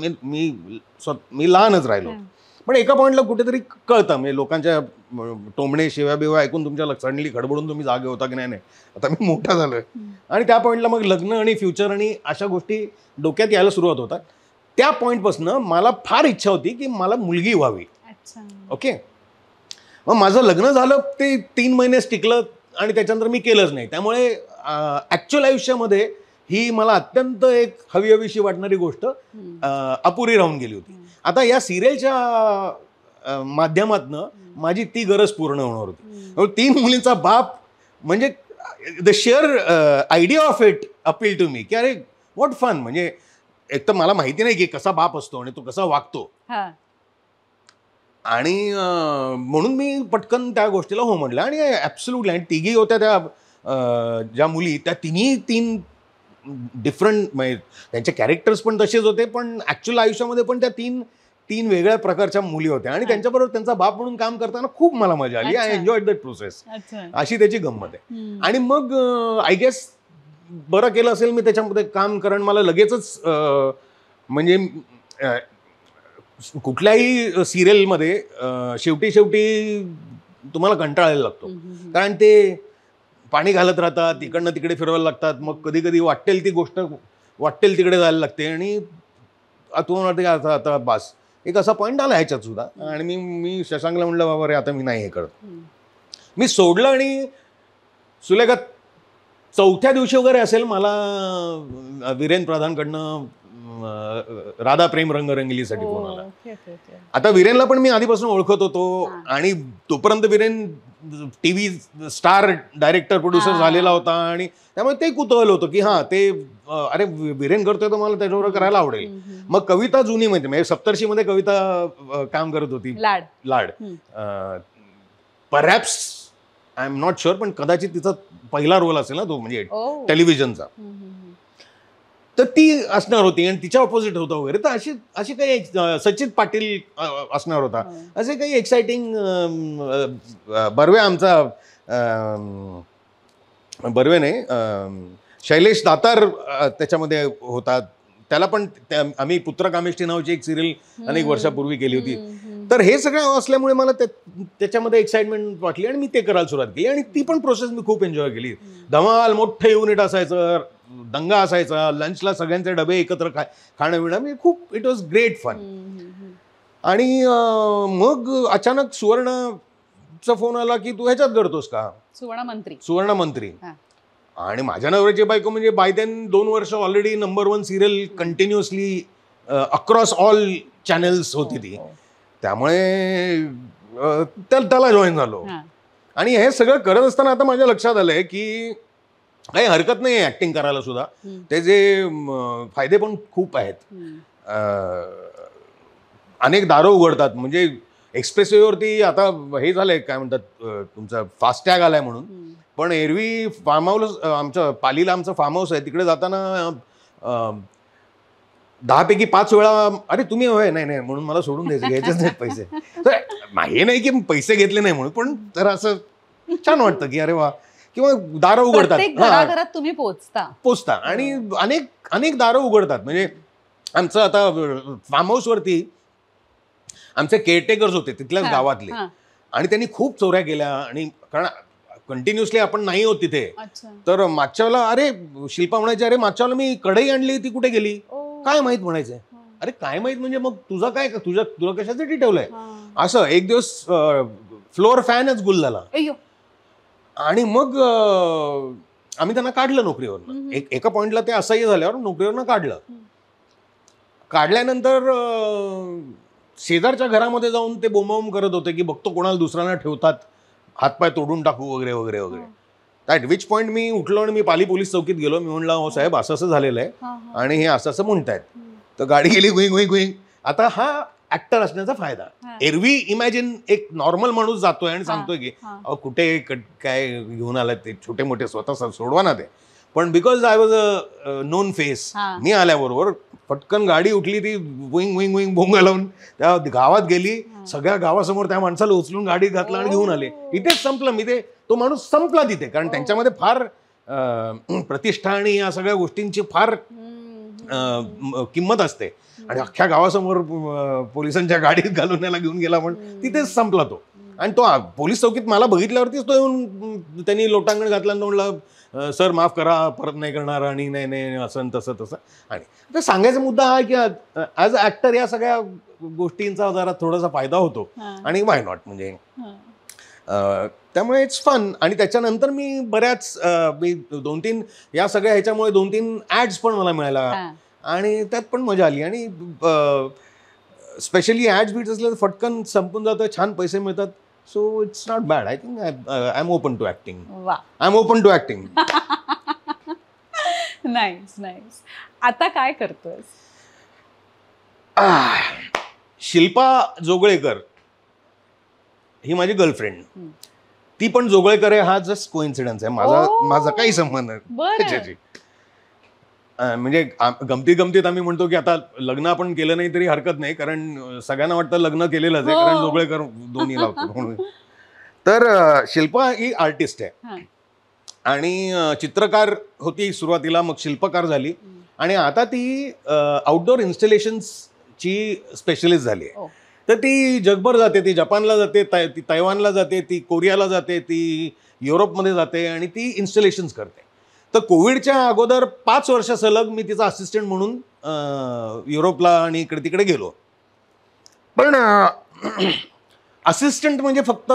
मी लहानच राहिलो. पण एका पॉईंटला कुठेतरी कळतं, म्हणजे लोकांच्या टोमणे शिव्या बिव्या ऐकून तुमच्या सडनली खडबडून तुम्ही जागे होता की नाही आता मी मोठा झालोय. आणि त्या पॉईंटला मग लग्न आणि फ्युचर आणि अशा गोष्टी डोक्यात यायला सुरुवात होतात. त्या पॉईंटपासून मला फार इच्छा होती की मला मुलगी व्हावी. ओके, मग माझं लग्न झालं, ते 3 महिनेच टिकलं आणि त्याच्यानंतर मी केलंच नाही. त्यामुळे ॲक्च्युअल आयुष्यामध्ये ही मला अत्यंत एक हवीहवीशी वाटणारी गोष्ट अपुरी राहून गेली होती. आता या सिरियलच्या माध्यमातनं माझी ती गरज पूर्ण होणार होती. 3 मुलींचा बाप म्हणजे the sheer idea of it appeal to me की अरे व्हॉट फन. म्हणजे एक तर मला माहिती नाही की कसा बाप असतो आणि तो कसा वागतो. आणि म्हणून मी पटकन त्या गोष्टीला हो म्हटलं. आणि ॲब्सोल्युटली. आणि तिघी होत्या त्या ज्या मुली, त्या तिन्ही 3 डिफरंट, म्हणजे त्यांचे कॅरेक्टर्स पण तसेच होते, पण ॲक्च्युअल आयुष्यामध्ये पण त्या 3 वेगळ्या प्रकारच्या मुली होत्या. आणि त्यांच्याबरोबर त्यांचा बाप म्हणून काम करताना खूप मला मजा आली. I enjoyed that process. अशी त्याची गंमत आहे. आणि मग आय गेस बरं केलं असेल मी त्याच्यामध्ये काम, कारण मला लगेचच म्हणजे कुठल्याही सिरियलमध्ये शेवटी तुम्हाला कंटाळायला लागतो. कारण ते पाणी घालत राहतात, इकडनं तिकडे फिरवायला लागतात. मग कधी कधी वाटेल ती गोष्ट वाटेल तिकडे जायला लागते. आणि तुम्हाला वाटतं आता बास. एक असा पॉईंट आला ह्याच्यात सुद्धा. आणि मी शशांकला म्हटलं बाबा रे आता मी नाही हे करत. मी सोडलं. आणि सुलेखा 4थ्या दिवशी वगैरे असेल, मला वीरेन प्रधानकडनं राधा प्रेम रंगरंगलीसाठी फोन आला. आता वीरेनला पण मी आधीपासून ओळखत होतो. आणि तोपर्यंत Viren TV star director producer झालेला होता. आणि त्यामुळे ते कुतूहल होतं की हां ते अरे वीरेन करतोय तर मला त्याच्यावर करायला आवडेल. मग कविता जुनी म्हणजे सप्तर्षीमध्ये कविता काम करत होती, Lad. Perhaps I am not sure, पण कदाचित तिचा पहिला रोल असेल ना तो, म्हणजे टेलिव्हिजनचा. तर ती असणार होती आणि तिच्या ऑपोजिट होता वगैरे. तर अशी काही सचित पाटील असणार होता. असे काही एक्साइटिंग. बर्वे आमचा बर्वे नाही, शैलेश दातार त्याच्यामध्ये होता. त्याला पण आम्ही पुत्रकामेष्टी नावाची एक सिरियल अनेक वर्षापूर्वी केली होती. तर हे सगळं असल्यामुळे मला त्याच्यामध्ये एक्साइटमेंट वाटली आणि मी ते करायला सुरुवात केली. आणि ती पण प्रोसेस मी खूप एन्जॉय केली. धमाल मोठं युनिट असायचं, दंगा असायचा, लंचला सगळ्यांचे डबे एकत्र खाणं पिणं, म्हणजे खूप इट वॉज ग्रेट फन. आणि मग अचानक सुवर्णाचा फोन आला की तू ह्याच्यात करतोस का, सुवर्ण मंत्री. आणि माझ्या नवऱ्याची बायको म्हणजे बाय देन 2 वर्ष already number 1 serial continuously across all channels होती ती. त्यामुळे त्याला जॉईन झालो. आणि हे सगळं करत असताना आता माझ्या लक्षात आलंय की काही हरकत नाही ऍक्टिंग करायला सुद्धा. त्याचे फायदे पण खूप आहेत. अनेक दारं उघडतात. म्हणजे एक्सप्रेसवेवरती आता हे झालंय काय म्हणतात तुमचा फास्टॅग आलाय म्हणून. पण एरवी फार्म हाऊस आमच्या पालीला आमचं फार्म हाऊस आहे, तिकडे जाताना 10 पैकी 5 वेळा अरे तुम्ही होय नाही म्हणून मला सोडून घ्यायचेच नाहीत पैसे. तर हे नाही की पैसे घेतले नाही म्हणून, पण जरा असं छान वाटतं की अरे वा. किंवा दारं उघडतात, घराघरात तुम्ही पोचता आणि अनेक दारं उघडतात. म्हणजे आमचं आता फार्म हाऊसवरती आमचे केअरटेकर्स होते तिथल्याच गावातले, आणि त्यांनी खूप चोऱ्या केल्या. आणि कारण कंटिन्युअसली आपण नाही होत तिथे, तर मागच्या वेळेला अरे शिल्पा म्हणायची अरे मागच्या वेळेला मी कढई आणली ती कुठे गेली, काय माहित म्हणायचंय. अरे काय माहित म्हणजे मग तुझं काय, तुला कशासाठी ठेवलंय. असं एक दिवस फ्लोअर फॅनच गुल झाला, आणि मग आम्ही त्यांना काढलं नोकरीवरनं. एका पॉइंटला ते असह्य झाल्यावर नोकरीवरनं काढल्यानंतर शेजारच्या घरामध्ये जाऊन ते बोंबाबोंब करत होते की बघतो कोणाला दुसऱ्यांना ठेवतात, हातपाय तोडून टाकू वगैरे वगैरे वगैरे. ॲट विच पॉईंट मी उठलो आणि मी पाली पोलीस चौकीत गेलो. मी म्हणलं हो साहेब असं असं झालेलं आहे आणि हे असं असं म्हणतायत. तर गाडी गेली गुईंग गुईंग गुईंग. आता हा ऍक्टर असण्याचा फायदा. एरवी इमॅजिन एक नॉर्मल माणूस जातोय आणि सांगतोय की कुठे काय घेऊन आलाय ते छोटे मोठे स्वतः सोडवा ना ते. पण because I was a known face, मी आल्याबरोबर पटकन गाडी उठली, ती गुईंग गुईंग गुईंग भोंगा लावून त्या गावात गेली. सगळ्या गावासमोर त्या माणसाला उचलून गाडीत घातलं आणि घेऊन आले. इथेच संपलं. मी ते तो माणूस संपला तिथे, कारण त्यांच्यामध्ये फार प्रतिष्ठा आणि या सगळ्या गोष्टींची फार किंमत असते. आणि अख्ख्या गावासमोर पोलिसांच्या गाडीत घालून त्याला घेऊन गेला, पण तिथेच संपला तो. आणि तो पोलीस चौकीत मला बघितल्यावरतीच तो येऊन त्यांनी लोटांगण घातला, म्हणलं सर माफ करा, परत नाही करणार, आणि नाही नाही असं तसं तसं. आणि तर सांगायचा मुद्दा हा की ॲज अ ॲक्टर या सगळ्या गोष्टींचा जरा थोडासा फायदा होतो, आणि वाय नॉट म्हणजे त्यामुळे इट्स फन. आणि त्याच्यानंतर मी बऱ्याच मी 2-3 या सगळ्या ह्याच्यामुळे 2-3 ॲड्स पण मला मिळाल्या, आणि त्यात पण मजा आली. आणि स्पेशली ॲड्स बीट्स असल्या तर फटकन संपून जातं, छान पैसे मिळतात. So it's not bad. I think I am open to acting. Nice nice. आता काय करतोय? शिल्पा जोगळेकर ही माझी गर्लफ्रेंड. ती पण जोगळेकर आहे, हा जस्ट कोइन्सिडन्स आहे. माझा काही संबंध नाही. म्हणजे गमतीत आम्ही म्हणतो की आता लग्न आपण केलं नाही तरी हरकत नाही, कारण सगळ्यांना वाटतं लग्न केलेलंच आहे, कारण जोगळेकर दोन्ही लावतो म्हणून. तर शिल्पा ही आर्टिस्ट आहे, आणि चित्रकार होती सुरुवातीला, मग शिल्पकार झाली, आणि आता ती आउटडोअर इन्स्टॉलेशन्सची स्पेशलिस्ट झाली आहे. तर ती जगभर जाते. ती जपानला जाते, ती तैवानला जाते, ती कोरियाला जाते, ती युरोपमध्ये जाते, आणि ती इन्स्टॉलेशन्स करते. तर कोविडच्या अगोदर 5 वर्ष सलग मी तिचा असिस्टंट म्हणून युरोपला आणि इकडे तिकडे गेलो. पण असिस्टंट म्हणजे फक्त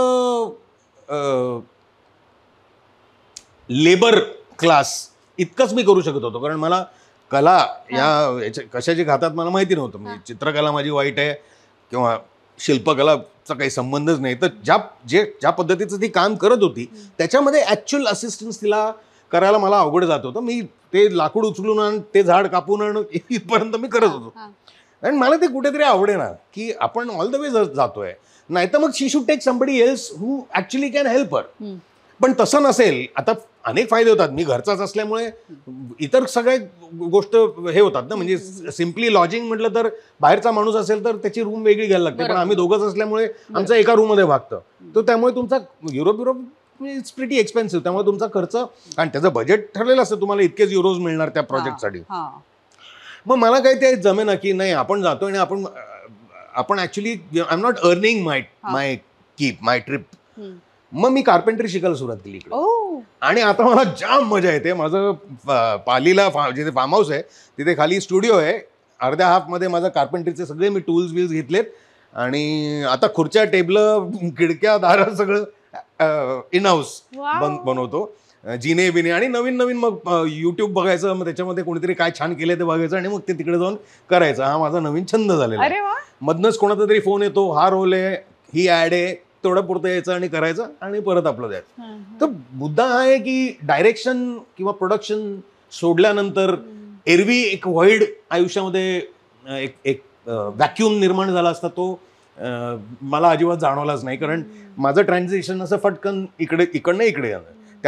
लेबर क्लास इतकंच मी करू शकत होतो, कारण मला कला या कशाची खातात मला माहिती नव्हतं. म्हणजे चित्रकला माझी वाईट आहे किंवा शिल्पकलाचा काही संबंधच नाही. तर ज्या पद्धतीचं ती काम करत होती त्याच्यामध्ये ॲक्च्युअल असिस्टन्स तिला करायला मला अवघड जात होतं. मी ते लाकूड उचलून आण, ते झाड कापून आण, इथपर्यंत मी करत होतो. आणि मला ते कुठेतरी आवडेना की आपण ऑल द वे जातोय, नाही तर मग she should take somebody else who actually can help her. पण तसं नसेल. आता अनेक फायदे होतात. मी घरचाच असल्यामुळे इतर सगळे गोष्ट हे होतात ना. म्हणजे सिम्पली लॉजिंग म्हटलं तर बाहेरचा माणूस असेल तर त्याची रूम वेगळी घ्यायला लागते, पण आम्ही दोघंच असल्यामुळे आमचं एका रूममध्ये भागतं. तर त्यामुळे तुमचा युरोप इट्स प्रिटी एक्सपेन्सिव्ह. त्यामुळे तुमचा खर्च, आणि त्याचं बजेट ठरलेलं असतं, तुम्हाला इतकेच युरोज मिळणार त्या प्रोजेक्टसाठी. मग मला काही ते जमेना की नाही आपण जातो आणि आपण actually I am not earning my trip. मग मी कार्पेंटरी शिकायला सुरुवात केली इकडे, आणि आता मला जाम मजा येते. माझं पालीला जिथे फार्म हाऊस आहे तिथे खाली स्टुडिओ आहे. अर्ध्या हाफमध्ये माझं कार्पेंटरीचे सगळे मी टूल्स विल्स घेतलेत, आणि आता खुर्च्या टेबलं खिडक्या दारं सगळं इन हाऊस बनवतो. जिने बिने, आणि नवीन नवीन मग यूट्यूब बघायचं, मग त्याच्यामध्ये कोणीतरी काय छान केलंय ते बघायचं, आणि मग ते तिकडे जाऊन करायचं. हा माझा नवीन छंद झालेला आहे. मधनच कोणाचा तरी फोन येतो, हा रोल आहे, ही ॲड आहे, तेवढं पुरतं यायचं आणि करायचं आणि परत आपलं द्यायचं. तर मुद्दा हा आहे की डायरेक्शन किंवा प्रोडक्शन सोडल्यानंतर एरवी एक व्हाईड आयुष्यामध्ये एक व्हॅक्यूम निर्माण झाला असता, तो मला अजिबात जाणवलाच नाही. कारण माझं ट्रान्झिशन असं फटकन इकडनं इकडे जाणं. त्या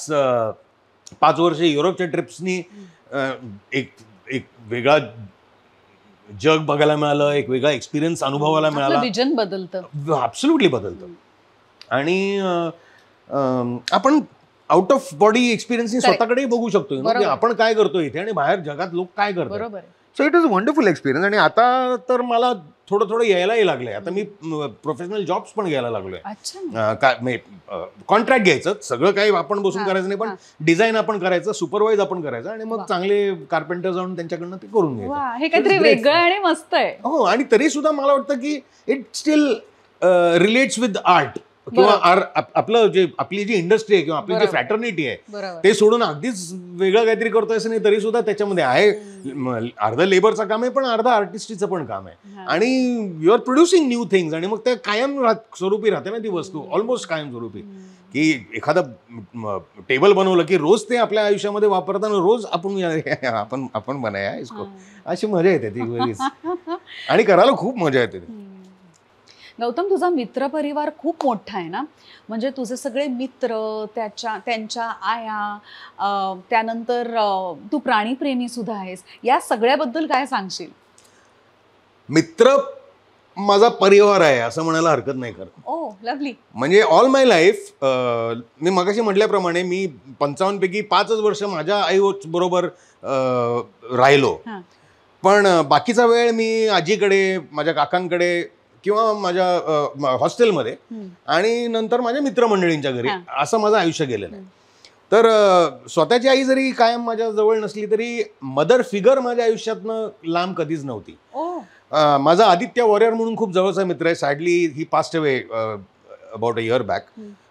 5 वर्ष युरोपच्या ट्रिप्सनी एक वेगळा जग बघायला मिळालं, एक वेगळा एक्सपिरियन्स अनुभवायला मिळाला. विजन बदलतं, ॲब्सोल्युटली बदलतं. आणि आपण आउट ऑफ बॉडी एक्सपिरियन्स स्वतःकडे बघू शकतो की आपण काय करतो इथे आणि बाहेर जगात लोक काय करतात. So it is wonderful experience. आणि आता तर मला थोडं थोडं यायलाही लागलंय. आता मी प्रोफेशनल जॉब्स पण घ्यायला लागलोय. कॉन्ट्रॅक्ट घ्यायचं, सगळं काही आपण बसून करायचं नाही, पण डिझाईन आपण करायचं, सुपरवाईज आपण करायचं आणि मग चांगले कार्पेंटर जाऊन त्यांच्याकडनं ते करून घ्यायचं. हे काहीतरी वेगळं आणि मस्त आहे. हो, आणि तरी सुद्धा मला वाटतं की it still relates with art किंवा आपलं जे आपली जी इंडस्ट्री आहे किंवा आपली जी फ्रॅटर्निटी आहे ते सोडून अगदीच वेगळं काहीतरी करतोय असं नाही, तरी सुद्धा त्याच्यामध्ये आहे अर्ध लेबरचं काम आहे पण अर्ध आर्टिस्टचं पण काम आहे. आणि you are producing new things आणि मग ते कायम स्वरूपी राहते ना ती वस्तू, ऑलमोस्ट कायम स्वरूपी. की एखादं टेबल बनवलं की रोज ते आपल्या आयुष्यामध्ये वापरताना रोज आपण बनाया इसको, अशी मजा येते ती बरीच. आणि करायला खूप मजा येते. गौतम, तुझा मित्रपरिवार खूप मोठा आहे ना, म्हणजे तुझे सगळे मित्र, त्यांच्या आया, त्यानंतर तू प्राणीप्रेमी सुद्धा आहेस, या सगळ्याबद्दल काय सांगशील? मित्र माझा परिवार आहे असं म्हणायला हरकत नाही करत. Oh lovely. म्हणजे ऑल माय लाईफ, मी मगाशी म्हटल्याप्रमाणे मी 55 पैकी 5च वर्ष माझ्या आई बरोबर राहिलो, पण बाकीचा वेळ मी आजीकडे, माझ्या काकांकडे किंवा माझ्या हॉस्टेलमध्ये आणि नंतर माझ्या मित्रमंडळींच्या घरी, असं माझं आयुष्य गेलेलं आहे. तर स्वतःची आई जरी कायम माझ्या जवळ नसली तरी मदर फिगर माझ्या आयुष्यातनं लांब कधीच नव्हती. माझा आदित्य वॉरियर म्हणून खूप जवळचा मित्र आहे. Sadly he passed away about a year back.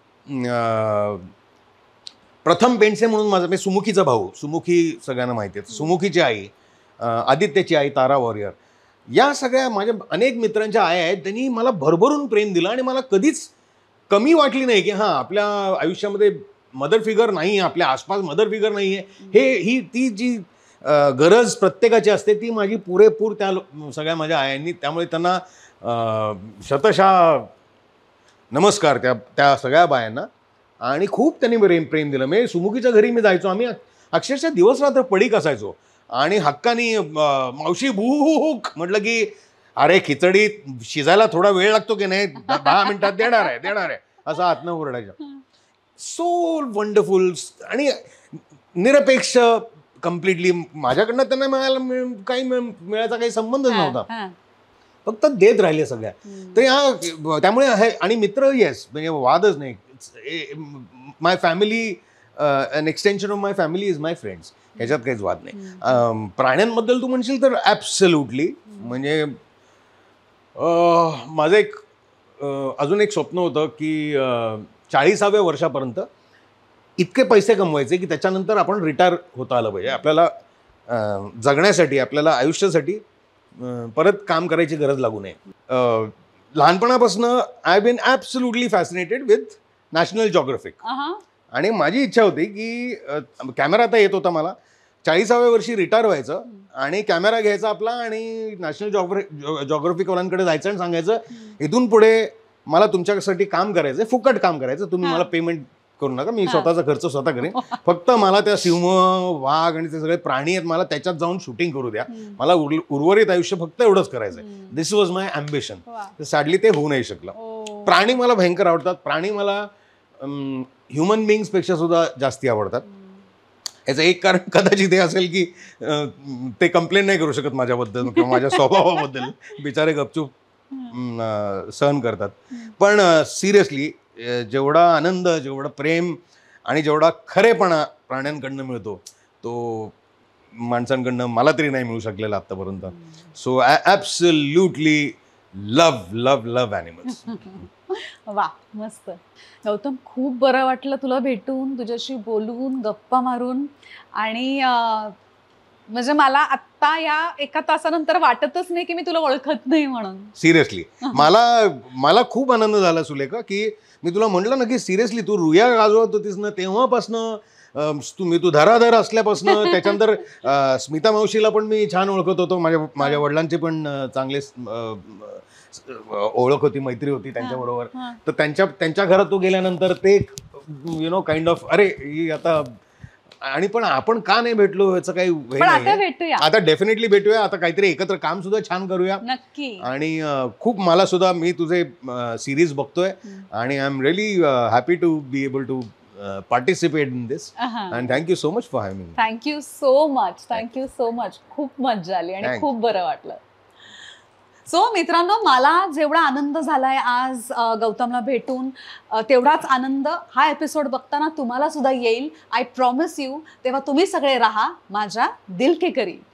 Pratham Pendse म्हणून माझा, मी सुमुखीचा भाऊ, सुमुखी सगळ्यांना माहिती आहे, सुमुखीची आई, आदित्यची आई तारा वॉरियर, या सगळ्या माझ्या अनेक मित्रांच्या आया आहेत. त्यांनी मला भरभरून प्रेम दिलं आणि मला कधीच कमी वाटली नाही की आपल्या आयुष्यामध्ये मदर फिगर नाही, आपल्या आसपास मदर फिगर नाही आहे. ती जी गरज प्रत्येकाची असते ती माझी पुरेपूर त्या सगळ्या माझ्या आयांनी, त्यामुळे त्यांना शतशः नमस्कार त्या सगळ्या बायांना. आणि खूप त्यांनी प्रेम दिलं. मी सुमुखीच्या घरी मी जायचो, आम्ही अक्षरशः दिवस रात्र पडीक असायचो आणि हक्कानी मावशी भूक म्हटलं की अरे खिचडी शिजायला थोडा वेळ लागतो की नाही, 10 मिनिटात देणार आहे असं आतनं ओरडायचं. सो वंडरफुल आणि निरपेक्ष कम्प्लिटली. माझ्याकडनं त्यांना काही मिळायचा काही संबंधच नव्हता, फक्त देत राहिले सगळ्या. तर त्यामुळे आहे. आणि मित्र येस, म्हणजे वादच नाही. My family, an extension of my family is my friends, ह्याच्यात काहीच वाद नाही. प्राण्यांबद्दल तू म्हणशील तर ॲब्सल्युटली. म्हणजे माझं अजून एक स्वप्न होतं की 40व्या वर्षापर्यंत इतके पैसे कमवायचे की त्याच्यानंतर आपण रिटायर होता आलं पाहिजे. आपल्याला जगण्यासाठी, आपल्याला आयुष्यासाठी परत काम करायची गरज लागू नये. लहानपणापासून I been absolutely fascinated with National Geographic. आणि माझी इच्छा होती की कॅमेरा आता येत होता मला, 40व्या वर्षी रिटायर व्हायचं आणि कॅमेरा घ्यायचा आपला आणि नॅशनल जॉग्राफिकवाल्यांकडे जायचं आणि सांगायचं इथून पुढे मला तुमच्यासाठी काम करायचं, फुकट काम करायचं, तुम्ही मला पेमेंट करू नका, मी स्वतःचा खर्च स्वतः करेन, फक्त मला त्या सिंह, वाघ आणि ते सगळे प्राणी आहेत, मला त्याच्यात जाऊन शूटिंग करू द्या, मला उर्वरित आयुष्य फक्त एवढंच करायचं आहे. This was my ambition. Sadly ते होऊ नाही शकलं. प्राणी मला भयंकर आवडतात. प्राणी मला ह्युमन बिईंग्सपेक्षा सुद्धा जास्ती आवडतात. याचं एक कारण कदाचित हे असेल की ते कंप्लेंट नाही करू शकत माझ्याबद्दल किंवा माझ्या स्वभावाबद्दल, बिचारे गपचूप सहन करतात. पण सिरियसली जेवढा आनंद, जेवढं प्रेम आणि जेवढा खरेपणा प्राण्यांकडनं मिळतो तो माणसांकडनं मला तरी नाही मिळू शकलेला आत्तापर्यंत. So I absolutely love animals. वा, मस्त. गौतम, खूप बरं वाटलं तुला भेटून, तुझ्याशी बोलून, गप्पा मारून. आणि म्हणजे मला आत्ता या 1 तासानंतर वाटतच नाही की मी तुला ओळखत नाही म्हणून. सिरियसली मला खूप आनंद झाला सुलेखा, की मी तुला म्हटलं ना की सिरियसली तू रुया गाजवत होतीस ना तेव्हापासनं, तू धराधर असल्यापासून, त्याच्यानंतर स्मिता मावशीला पण मी छान ओळखत होतो, माझ्या वडिलांची पण चांगले ओळख होती, मैत्री होती त्यांच्याबरोबर. तर त्यांच्या घरात तू गेल्यानंतर ते काइंड ऑफ अरे ही आता आणि पण आपण का नाही भेटलो याचं काही हे पण आता नाहीये. भेटूया आता डेफिनेटली भेटूया, आता काहीतरी एकत्र काम सुद्धा छान करूया. नक्की. आणि खूप मला सुद्धा, मी तुझे सिरीज बघतोय आणि I am really happy to be able to participate in this. And thank you so much for having me. Thank you so much, thank you so much. खूप मजा आली आणि Thanks. खूप बरं वाटलं. सो मित्रांनो, मला जेवढा आनंद झालाय आज गौतमला भेटून, तेवढाच आनंद हा एपिसोड बघताना तुम्हाला सुद्धा येईल. I promise you. तेव्हा तुम्ही सगळे राहा माझ्या दिल के करीब.